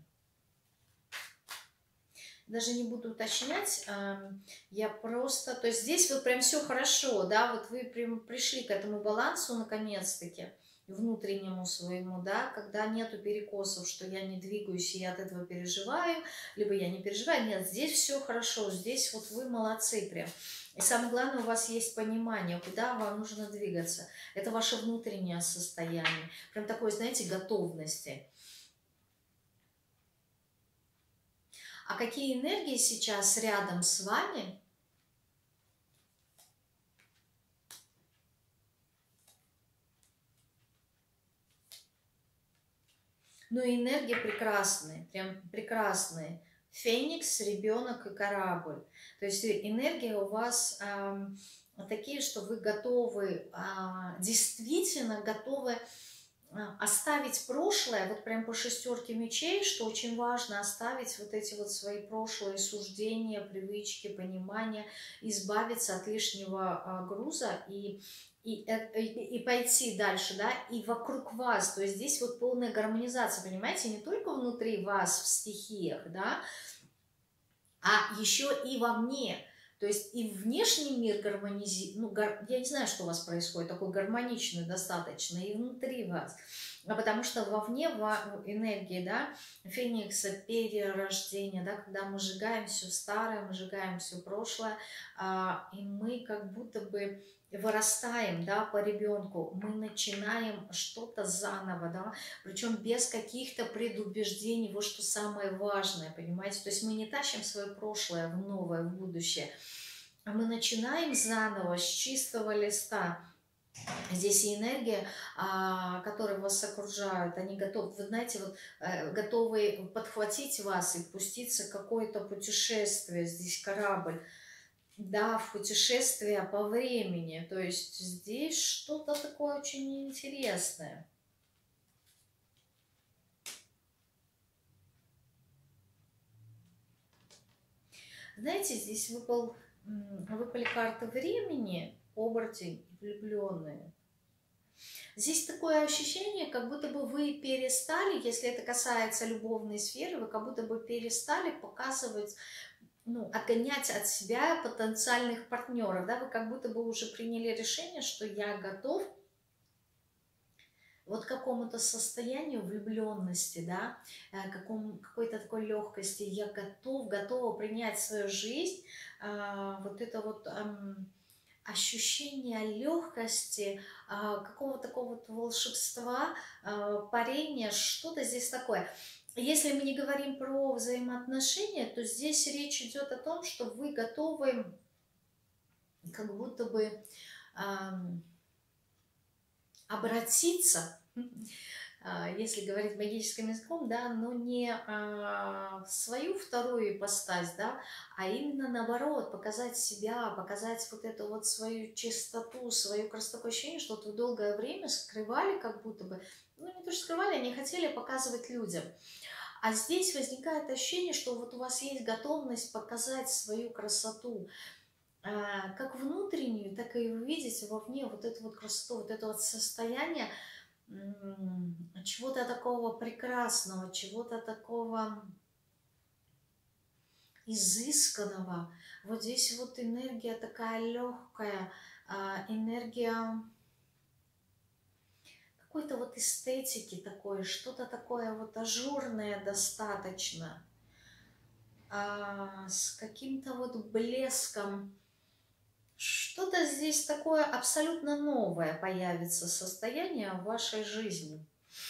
Даже не буду уточнять, я просто... То есть здесь вот прям все хорошо, да, вот вы прям пришли к этому балансу наконец-таки, внутреннему своему, да, когда нету перекосов, что я не двигаюсь и я от этого переживаю, либо я не переживаю. Нет, здесь все хорошо, здесь вот вы молодцы прям. И самое главное, у вас есть понимание, куда вам нужно двигаться. Это ваше внутреннее состояние. Прям такой, знаете, готовности. А какие энергии сейчас рядом с вами? Ну, энергии прекрасные, прям прекрасные. Феникс, ребенок и корабль. То есть энергии у вас э, такие, что вы готовы, э, действительно готовы э, оставить прошлое, вот прям по шестерке мечей, что очень важно, оставить вот эти вот свои прошлые суждения, привычки, понимания, избавиться от лишнего э, груза и... И, и, и пойти дальше, да, и вокруг вас, то есть здесь вот полная гармонизация, понимаете, не только внутри вас в стихиях, да, а еще и вовне, то есть и внешний мир гармонизирует, ну, гар... я не знаю, что у вас происходит, такой гармоничный достаточно, и внутри вас, а потому что вовне в энергии, да, Феникса, перерождения, да, когда мы сжигаем все старое, мы сжигаем все прошлое, а, и мы как будто бы вырастаем, да, по ребенку, мы начинаем что-то заново, да, причем без каких-то предубеждений, вот что самое важное, понимаете, то есть мы не тащим свое прошлое в новое, в будущее, а мы начинаем заново, с чистого листа, Здесь и энергия, а, которая вас окружает, они готовы, вы знаете, вот, э, готовы подхватить вас и пуститься в какое-то путешествие, здесь корабль, да, в путешествие по времени, то есть здесь что-то такое очень интересное. Знаете, здесь выпал, выпали карты времени, оборотень и влюбленные. Здесь такое ощущение, как будто бы вы перестали, если это касается любовной сферы, вы как будто бы перестали показывать, ну, отгонять от себя потенциальных партнеров, да, вы как будто бы уже приняли решение, что я готов вот к какому-то состоянию влюбленности, да, э, какому, какой-то такой легкости, я готов, готова принять свою жизнь, а, вот это вот ам, ощущение легкости, а, какого-то такого вот волшебства, а, парения, что-то здесь такое. Если мы не говорим про взаимоотношения, то здесь речь идет о том, что вы готовы как будто бы ам, обратиться, а, если говорить магическим языком, да, но не а, в свою вторую ипостась, да, а именно наоборот, показать себя, показать вот эту вот свою чистоту, свою красоту. Такое ощущение, что вот вы долгое время скрывали как будто бы, ну не то, что скрывали, они хотели показывать людям. А здесь возникает ощущение, что вот у вас есть готовность показать свою красоту, а, как внутреннюю, так и увидеть вовне вот эту вот красоту, вот это вот состояние м, чего-то такого прекрасного, чего-то такого изысканного. Вот здесь вот энергия такая легкая, а, энергия какой-то вот эстетики такой, что-то такое вот ажурное достаточно, а, с каким-то вот блеском. Что-то здесь такое абсолютно новое появится состояние в вашей жизни.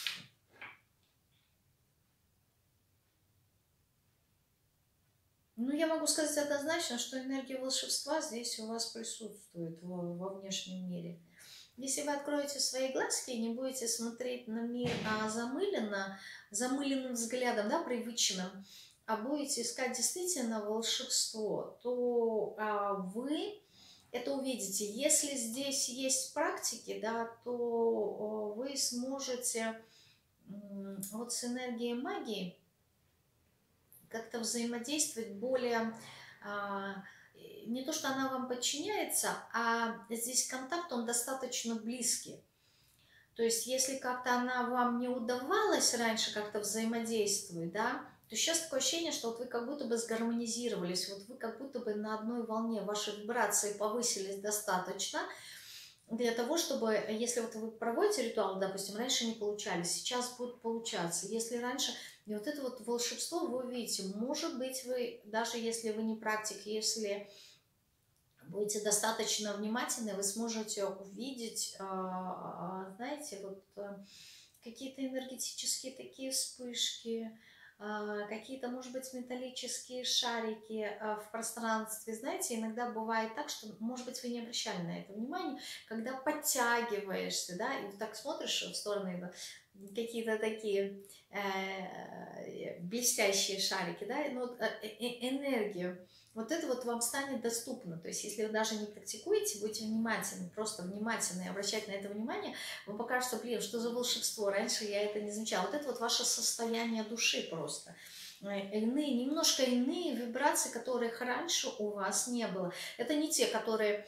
Ну, я могу сказать однозначно, что энергия волшебства здесь у вас присутствует во, во внешнем мире. Если вы откроете свои глазки и не будете смотреть на мир а, замыленно, замыленным взглядом, да, привычным, а будете искать действительно волшебство, то а, вы это увидите. Если здесь есть практики, да, то вы сможете вот с энергией магии как-то взаимодействовать более, а, не то, что она вам подчиняется, а здесь контакт, он достаточно близкий. То есть, если как-то она вам не удавалась раньше как-то взаимодействовать, да, то сейчас такое ощущение, что вот вы как будто бы сгармонизировались, вот вы как будто бы на одной волне, ваши вибрации повысились достаточно для того, чтобы, если вот вы проводите ритуал, допустим, раньше не получались, сейчас будут получаться. Если раньше, и вот это вот волшебство вы увидите, может быть, вы, даже если вы не практик, если будете достаточно внимательны, вы сможете увидеть, знаете, вот какие-то энергетические такие вспышки, какие-то, может быть, металлические шарики в пространстве. Знаете, иногда бывает так, что, может быть, вы не обращали на это внимание, когда подтягиваешься, да, и вот так смотришь в сторону, какие-то такие э, блестящие шарики, да, ну, э, э, энергию. Вот это вот вам станет доступно. То есть, если вы даже не практикуете, будьте внимательны, просто внимательны и обращать на это внимание, вам покажется, блин, что за волшебство, раньше я это не замечала. Вот это вот ваше состояние души просто. Иные, немножко иные вибрации, которых раньше у вас не было. Это не те, которые...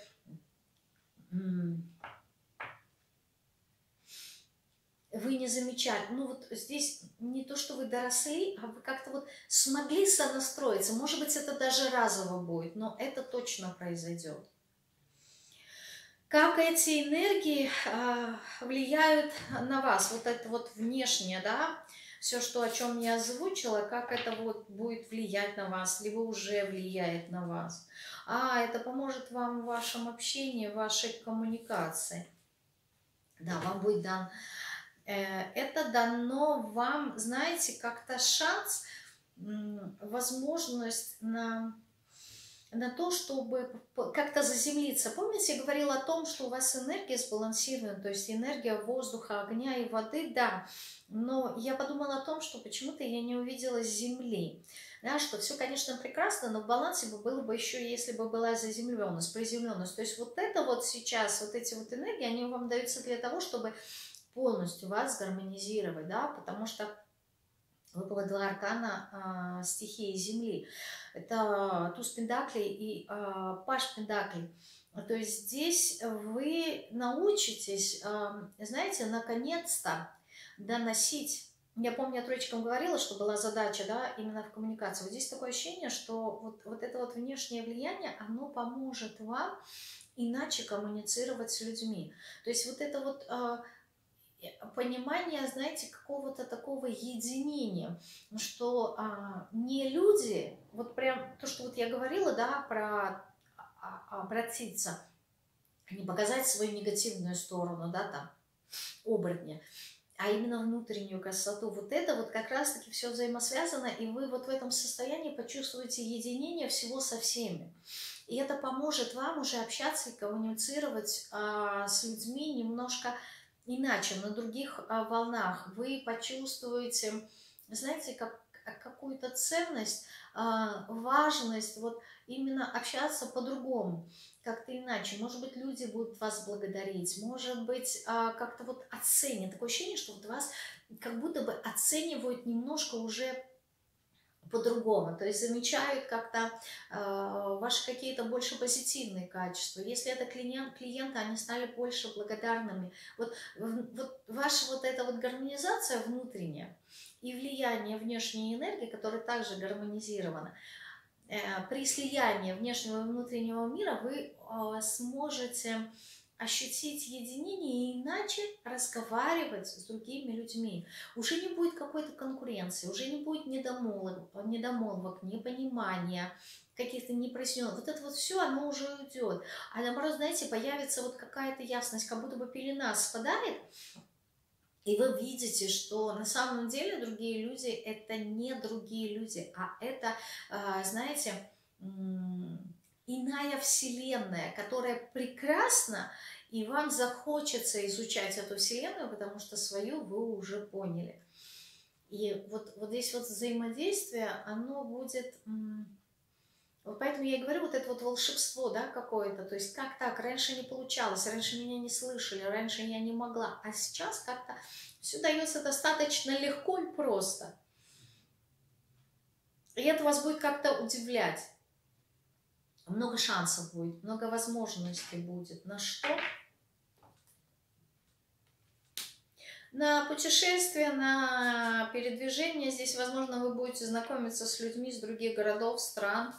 вы не замечали. Ну вот здесь не то, что вы доросли, а вы как-то вот смогли сонастроиться. Может быть, это даже разово будет, но это точно произойдет. Как эти энергии а, влияют на вас? Вот это вот внешнее, да, все, что, о чем я озвучила, как это вот будет влиять на вас, либо уже влияет на вас. А, это поможет вам в вашем общении, в вашей коммуникации. Да, вам будет дан... Это дано вам, знаете, как-то шанс, возможность на на то, чтобы как-то заземлиться. Помните, я говорила о том, что у вас энергия сбалансирована, то есть энергия воздуха, огня и воды, да. Но я подумала о том, что почему-то я не увидела Земли. Да, что все, конечно, прекрасно, но в балансе бы было бы еще, если бы была заземленность, приземленность. То есть вот это вот сейчас, вот эти вот энергии, они вам даются для того, чтобы полностью вас гармонизировать, да, потому что выпало два аркана а, стихии Земли. Это туз пентаклей и а, паж пентаклей. То есть здесь вы научитесь, а, знаете, наконец-то доносить. Я помню, я троечкам говорила, что была задача, да, именно в коммуникации. Вот здесь такое ощущение, что вот, вот это вот внешнее влияние, оно поможет вам иначе коммуницировать с людьми. То есть вот это вот а, понимание, знаете, какого-то такого единения, что а, не люди, вот прям то, что вот я говорила, да, про а, обратиться, не показать свою негативную сторону, да, там, оборотня, а именно внутреннюю красоту. Вот это вот как раз-таки все взаимосвязано, и вы вот в этом состоянии почувствуете единение всего со всеми. И это поможет вам уже общаться и коммуницировать а, с людьми немножко иначе, на других а, волнах. Вы почувствуете, знаете, как, какую-то ценность, а, важность, вот именно общаться по-другому, как-то иначе. Может быть, люди будут вас благодарить, может быть, а, как-то вот оценят. Такое ощущение, что вот вас как будто бы оценивают немножко уже по-другому, то есть замечают как-то э, ваши какие-то больше позитивные качества. Если это клиент, клиенты, они стали больше благодарными. Вот, вот ваша вот эта вот гармонизация внутренняя и влияние внешней энергии, которая также гармонизирована, э, при слиянии внешнего и внутреннего мира вы э, сможете ощутить единение и иначе разговаривать с другими людьми. Уже не будет какой-то конкуренции, уже не будет недомолвок, недомолвок, непонимания, каких-то непроясненных. Вот это вот все, оно уже уйдет. А наоборот, знаете, появится вот какая-то ясность, как будто бы пелена спадает, и вы видите, что на самом деле другие люди — это не другие люди, а это, знаете, иная вселенная, которая прекрасна, и вам захочется изучать эту вселенную, потому что свою вы уже поняли. И вот, вот здесь вот взаимодействие, оно будет... Вот поэтому я и говорю, вот это вот волшебство, да, какое-то. То есть как так? Раньше не получалось, раньше меня не слышали, раньше я не могла. А сейчас как-то все дается достаточно легко и просто. И это вас будет как-то удивлять. Много шансов будет, много возможностей будет. На что? На путешествия, на передвижение. Здесь, возможно, вы будете знакомиться с людьми из других городов, стран.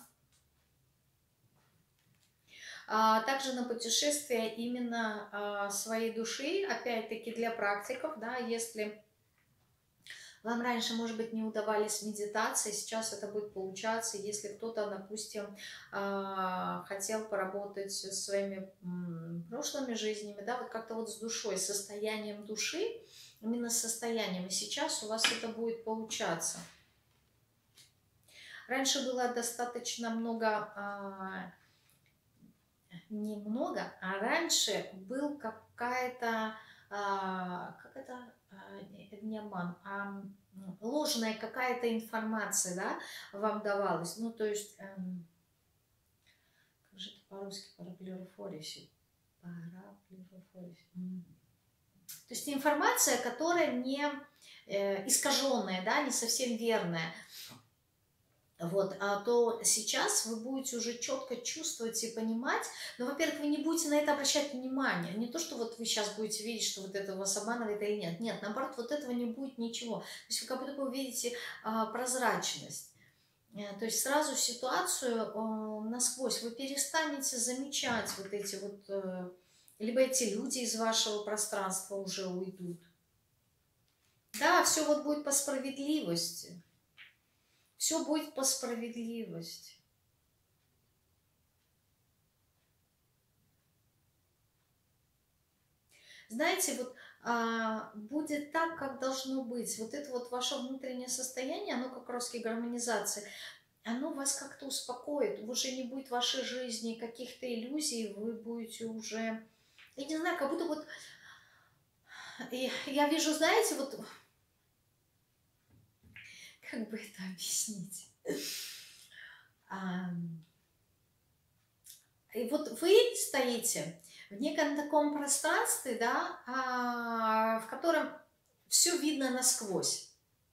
А также на путешествия именно а, своей души, опять-таки для практиков, да, если вам раньше, может быть, не удавались медитации, сейчас это будет получаться. Если кто-то, допустим, хотел поработать со своими прошлыми жизнями, да, вот как-то вот с душой, состоянием души, именно с состоянием, и сейчас у вас это будет получаться. Раньше было достаточно много, немного, а раньше был какая-то, как это... не обман, а ложная какая-то информация, да, вам давалась. Ну, то есть, эм, как же это по-русски, параплерофория. Параплерофория. То есть информация, которая не э, искаженная, да, не совсем верная. Вот, а то сейчас вы будете уже четко чувствовать и понимать, но, во-первых, вы не будете на это обращать внимание, не то, что вот вы сейчас будете видеть, что вот это вас обманывает или нет, нет, наоборот, вот этого не будет ничего, то есть вы как будто бы увидите а, прозрачность, то есть сразу ситуацию а, насквозь, вы перестанете замечать вот эти вот, а, либо эти люди из вашего пространства уже уйдут, да, все вот будет по справедливости. Все будет по справедливости. Знаете, вот а, будет так, как должно быть. Вот это вот ваше внутреннее состояние, оно как раз и гармонизация, оно вас как-то успокоит. Уже не будет в вашей жизни каких-то иллюзий, вы будете уже, я не знаю, как будто вот, я вижу, знаете, вот, как бы это объяснить? И вот вы стоите в неком таком пространстве, да, в котором все видно насквозь.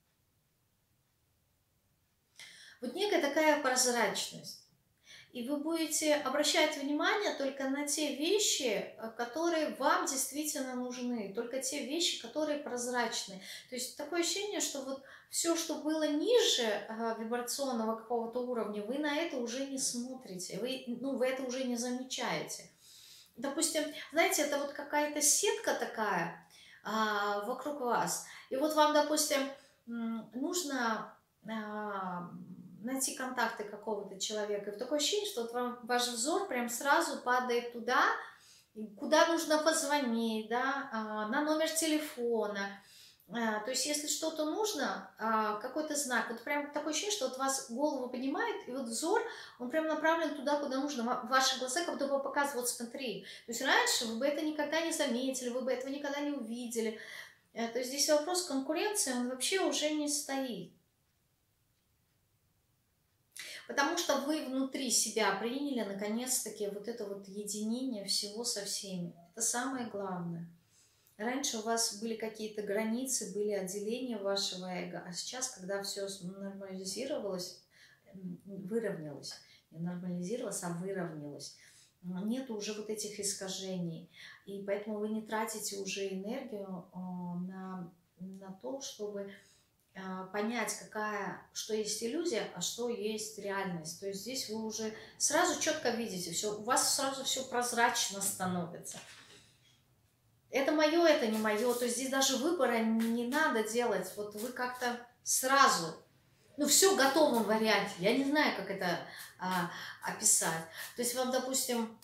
Вот некая такая прозрачность. И вы будете обращать внимание только на те вещи, которые вам действительно нужны, только те вещи, которые прозрачны. То есть такое ощущение, что вот все, что было ниже э, вибрационного какого-то уровня, вы на это уже не смотрите, вы, ну, вы это уже не замечаете. Допустим, знаете, это вот какая-то сетка такая а, вокруг вас, и вот вам, допустим, нужно а, найти контакты какого-то человека, и такое ощущение, что вот вам, ваш взор прям сразу падает туда, куда нужно позвонить, да, а, на номер телефона. А, то есть, если что-то нужно, а, какой-то знак, вот прям такое ощущение, что вот вас голову поднимает, и вот взор, он прям направлен туда, куда нужно. Ваши глаза как будто бы показывают, вот смотри. То есть, раньше вы бы это никогда не заметили, вы бы этого никогда не увидели. То есть, здесь вопрос конкуренции, он вообще уже не стоит. Потому что вы внутри себя приняли, наконец-таки, вот это вот единение всего со всеми. Это самое главное. Раньше у вас были какие-то границы, были отделения вашего эго, а сейчас, когда все нормализировалось, выровнялось, не нормализировалось, а выровнялось, нет уже вот этих искажений. И поэтому вы не тратите уже энергию на, на то, чтобы понять, какая, что есть иллюзия, а что есть реальность. То есть здесь вы уже сразу четко видите, все, у вас сразу все прозрачно становится. Это мое, это не мое. То есть здесь даже выбора не надо делать. Вот вы как-то сразу, ну, все в готовом варианте. Я не знаю, как это а, описать. То есть вам, допустим,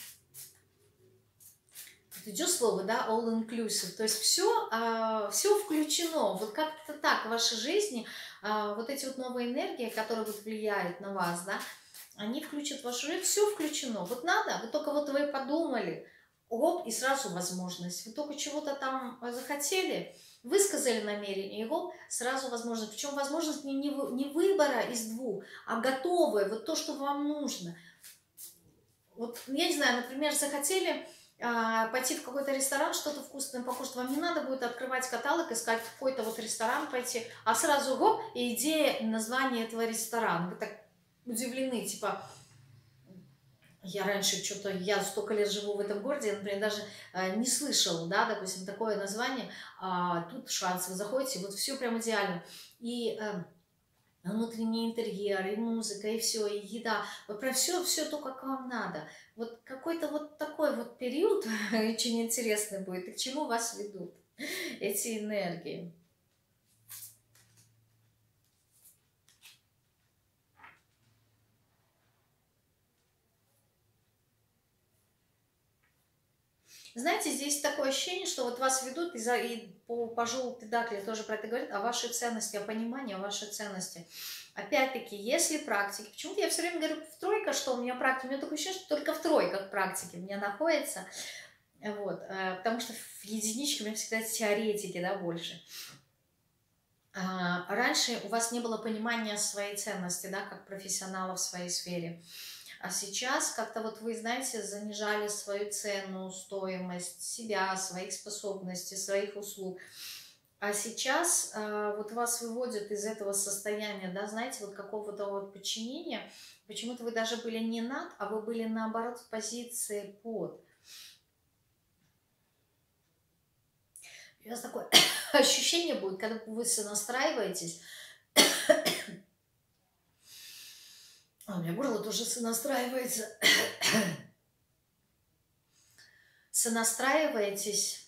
идет слово, да, all inclusive, то есть все, а, все включено, вот как-то так в вашей жизни, а, вот эти вот новые энергии, которые вот влияют на вас, да, они включат в вашу жизнь, все включено, вот надо, вы только вот вы подумали, оп, и сразу возможность, вы только чего-то там захотели, высказали намерение, и оп, сразу возможность, причем возможность не, не, не выбора из двух, а готовое, вот то, что вам нужно. Вот, я не знаю, например, захотели пойти в какой-то ресторан, что-то вкусное покушать, вам не надо будет открывать каталог, искать какой-то вот ресторан пойти, а сразу гоп, и идея названия этого ресторана. Вы так удивлены, типа, я раньше что-то, я столько лет живу в этом городе, например, даже э, не слышала, да, допустим, такое название, а тут шанс, вы заходите, вот все прям идеально. И э, внутренний интерьер, и музыка, и все, и еда. Вот прям все, все то, как вам надо. Вот какой-то вот такой вот период очень интересный будет. И к чему вас ведут эти энергии? Знаете, здесь такое ощущение, что вот вас ведут, и, за, и по, по жёлтому педакле тоже про это говорит, о вашей ценности, о понимании, о вашей ценности. Опять-таки, если практики, почему-то я все время говорю в тройка, что у меня практика, у меня такое ощущение, что только в тройках практики у меня находится, вот, потому что в единичке у меня всегда теоретики, да, больше. Раньше у вас не было понимания своей ценности, да, как профессионала в своей сфере. А сейчас как-то вот вы, знаете, занижали свою цену, стоимость себя, своих способностей, своих услуг. А сейчас э, вот вас выводят из этого состояния, да, знаете, вот какого-то вот подчинения. Почему-то вы даже были не над, а вы были наоборот в позиции под. У вас такое ощущение будет, когда вы сонастраиваетесь. А, у меня горло тоже сонастраивается. Сонастраиваетесь.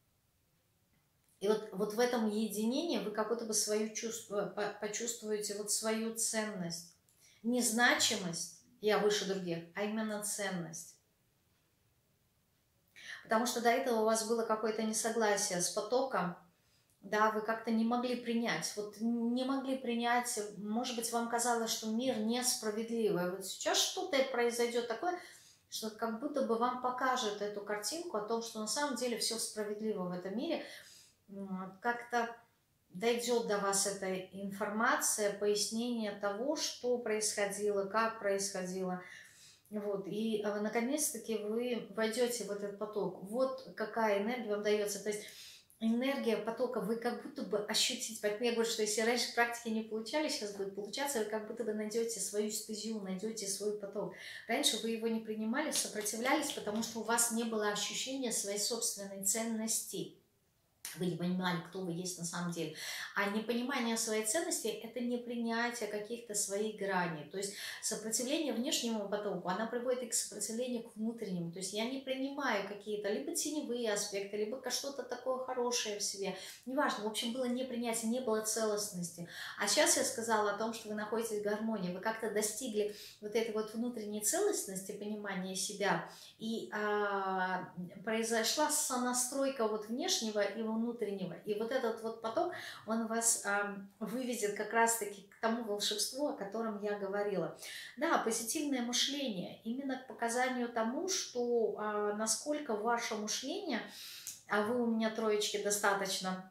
И вот, вот в этом единении вы как будто бы свою чувство, почувствуете вот свою ценность. Не значимость, я выше других, а именно ценность. Потому что до этого у вас было какое-то несогласие с потоком, да, вы как-то не могли принять, вот не могли принять, может быть, вам казалось, что мир несправедливый, вот сейчас что-то произойдет такое, что как будто бы вам покажет эту картинку о том, что на самом деле все справедливо в этом мире, как-то дойдет до вас эта информация, пояснение того, что происходило, как происходило. Вот, и а, наконец-таки вы войдете в этот поток. Вот какая энергия вам дается. То есть энергия потока, вы как будто бы ощутите. Поэтому я говорю, что если раньше практики не получались, сейчас будет получаться, вы как будто бы найдете свою стезю, найдете свой поток. Раньше вы его не принимали, сопротивлялись, потому что у вас не было ощущения своей собственной ценности. Вы не понимали, кто вы есть на самом деле. А непонимание своей ценности – это не принятие каких-то своих граней. То есть сопротивление внешнему потоку, она приводит и к сопротивлению к внутреннему. То есть я не принимаю какие-то либо теневые аспекты, либо что-то такое хорошее в себе. Неважно, в общем, было непринятие, не было целостности. А сейчас я сказала о том, что вы находитесь в гармонии, вы как-то достигли вот этой вот внутренней целостности, понимания себя, и а, произошла сонастройка вот внешнего и внутреннего. И вот этот вот поток, он вас а, выведет как раз-таки к тому волшебству, о котором я говорила. Да, позитивное мышление, именно к показанию тому, что а, насколько ваше мышление, а вы у меня троечки достаточно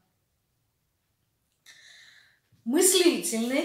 мыслительны,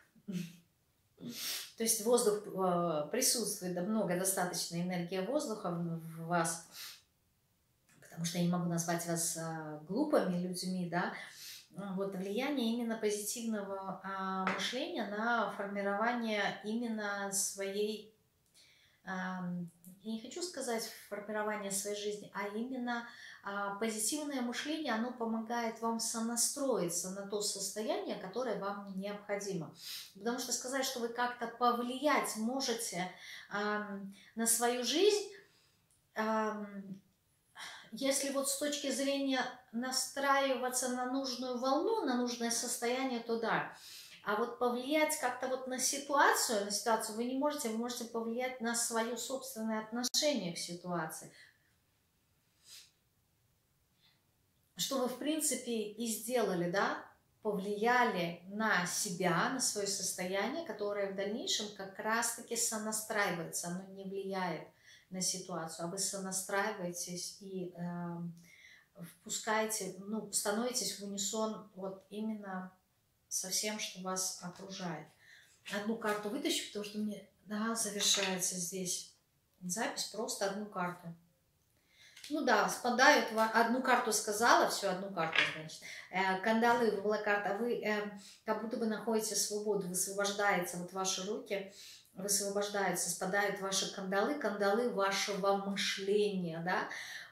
то есть воздух э, присутствует, да, много, достаточно энергии воздуха в вас, потому что я не могу назвать вас э, глупыми людьми, да, вот влияние именно позитивного э, мышления на формирование именно своей, э, я не хочу сказать формирование своей жизни, а именно э, позитивное мышление, оно помогает вам сонастроиться на то состояние, которое вам необходимо. Потому что сказать, что вы как-то повлиять можете э, на свою жизнь, э, если вот с точки зрения настраиваться на нужную волну, на нужное состояние, то да. А вот повлиять как-то вот на ситуацию, на ситуацию вы не можете, вы можете повлиять на свое собственное отношение к ситуации. Что вы, в принципе, и сделали, да? Повлияли на себя, на свое состояние, которое в дальнейшем как раз-таки сонастраивается, оно не влияет на ситуацию, а вы сонастраиваетесь и э, впускаете, ну, становитесь в унисон вот именно со всем, что вас окружает. Одну карту вытащу, потому что мне, да, завершается здесь запись, просто одну карту. Ну да, спадают, одну карту сказала, все, одну карту, значит. Э, кандалы, была карта, вы э, как будто бы находите свободу, высвобождается вот ваши руки, высвобождаются, спадают ваши кандалы, кандалы вашего мышления, да.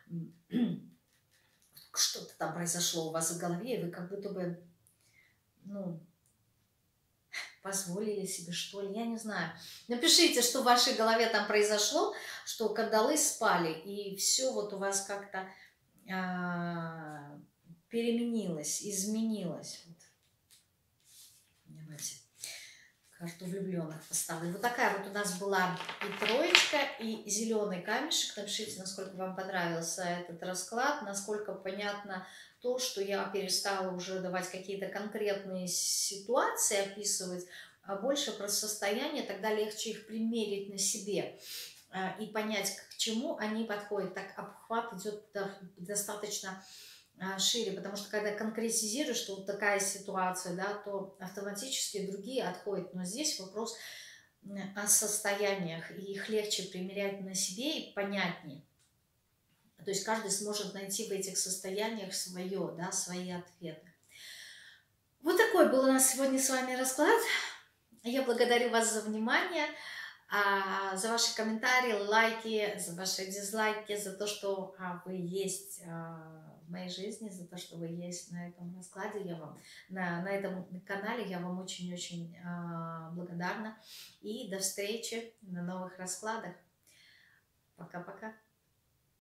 Что-то там произошло у вас в голове, и вы как будто бы, ну, позволили себе, что ли, я не знаю. Напишите, что в вашей голове там произошло, что кандалы спали, и все вот у вас как-то а, переменилось, изменилось. Вот. Давайте карту влюбленных поставлю. Вот такая вот у нас была и троечка, и зеленый камешек. Напишите, насколько вам понравился этот расклад, насколько понятно то, что я перестала уже давать какие-то конкретные ситуации, описывать, а больше про состояние, тогда легче их примерить на себе и понять, к чему они подходят. Так обхват идет достаточно шире, потому что когда конкретизируешь, что вот такая ситуация, да, то автоматически другие отходят. Но здесь вопрос о состояниях, и их легче примерять на себе и понятнее. То есть каждый сможет найти в этих состояниях свое, да, свои ответы. Вот такой был у нас сегодня с вами расклад. Я благодарю вас за внимание, за ваши комментарии, лайки, за ваши дизлайки, за то, что вы есть в моей жизни, за то, что вы есть на этом раскладе, я вам, на, на этом канале. Я вам очень-очень благодарна. И до встречи на новых раскладах. Пока-пока.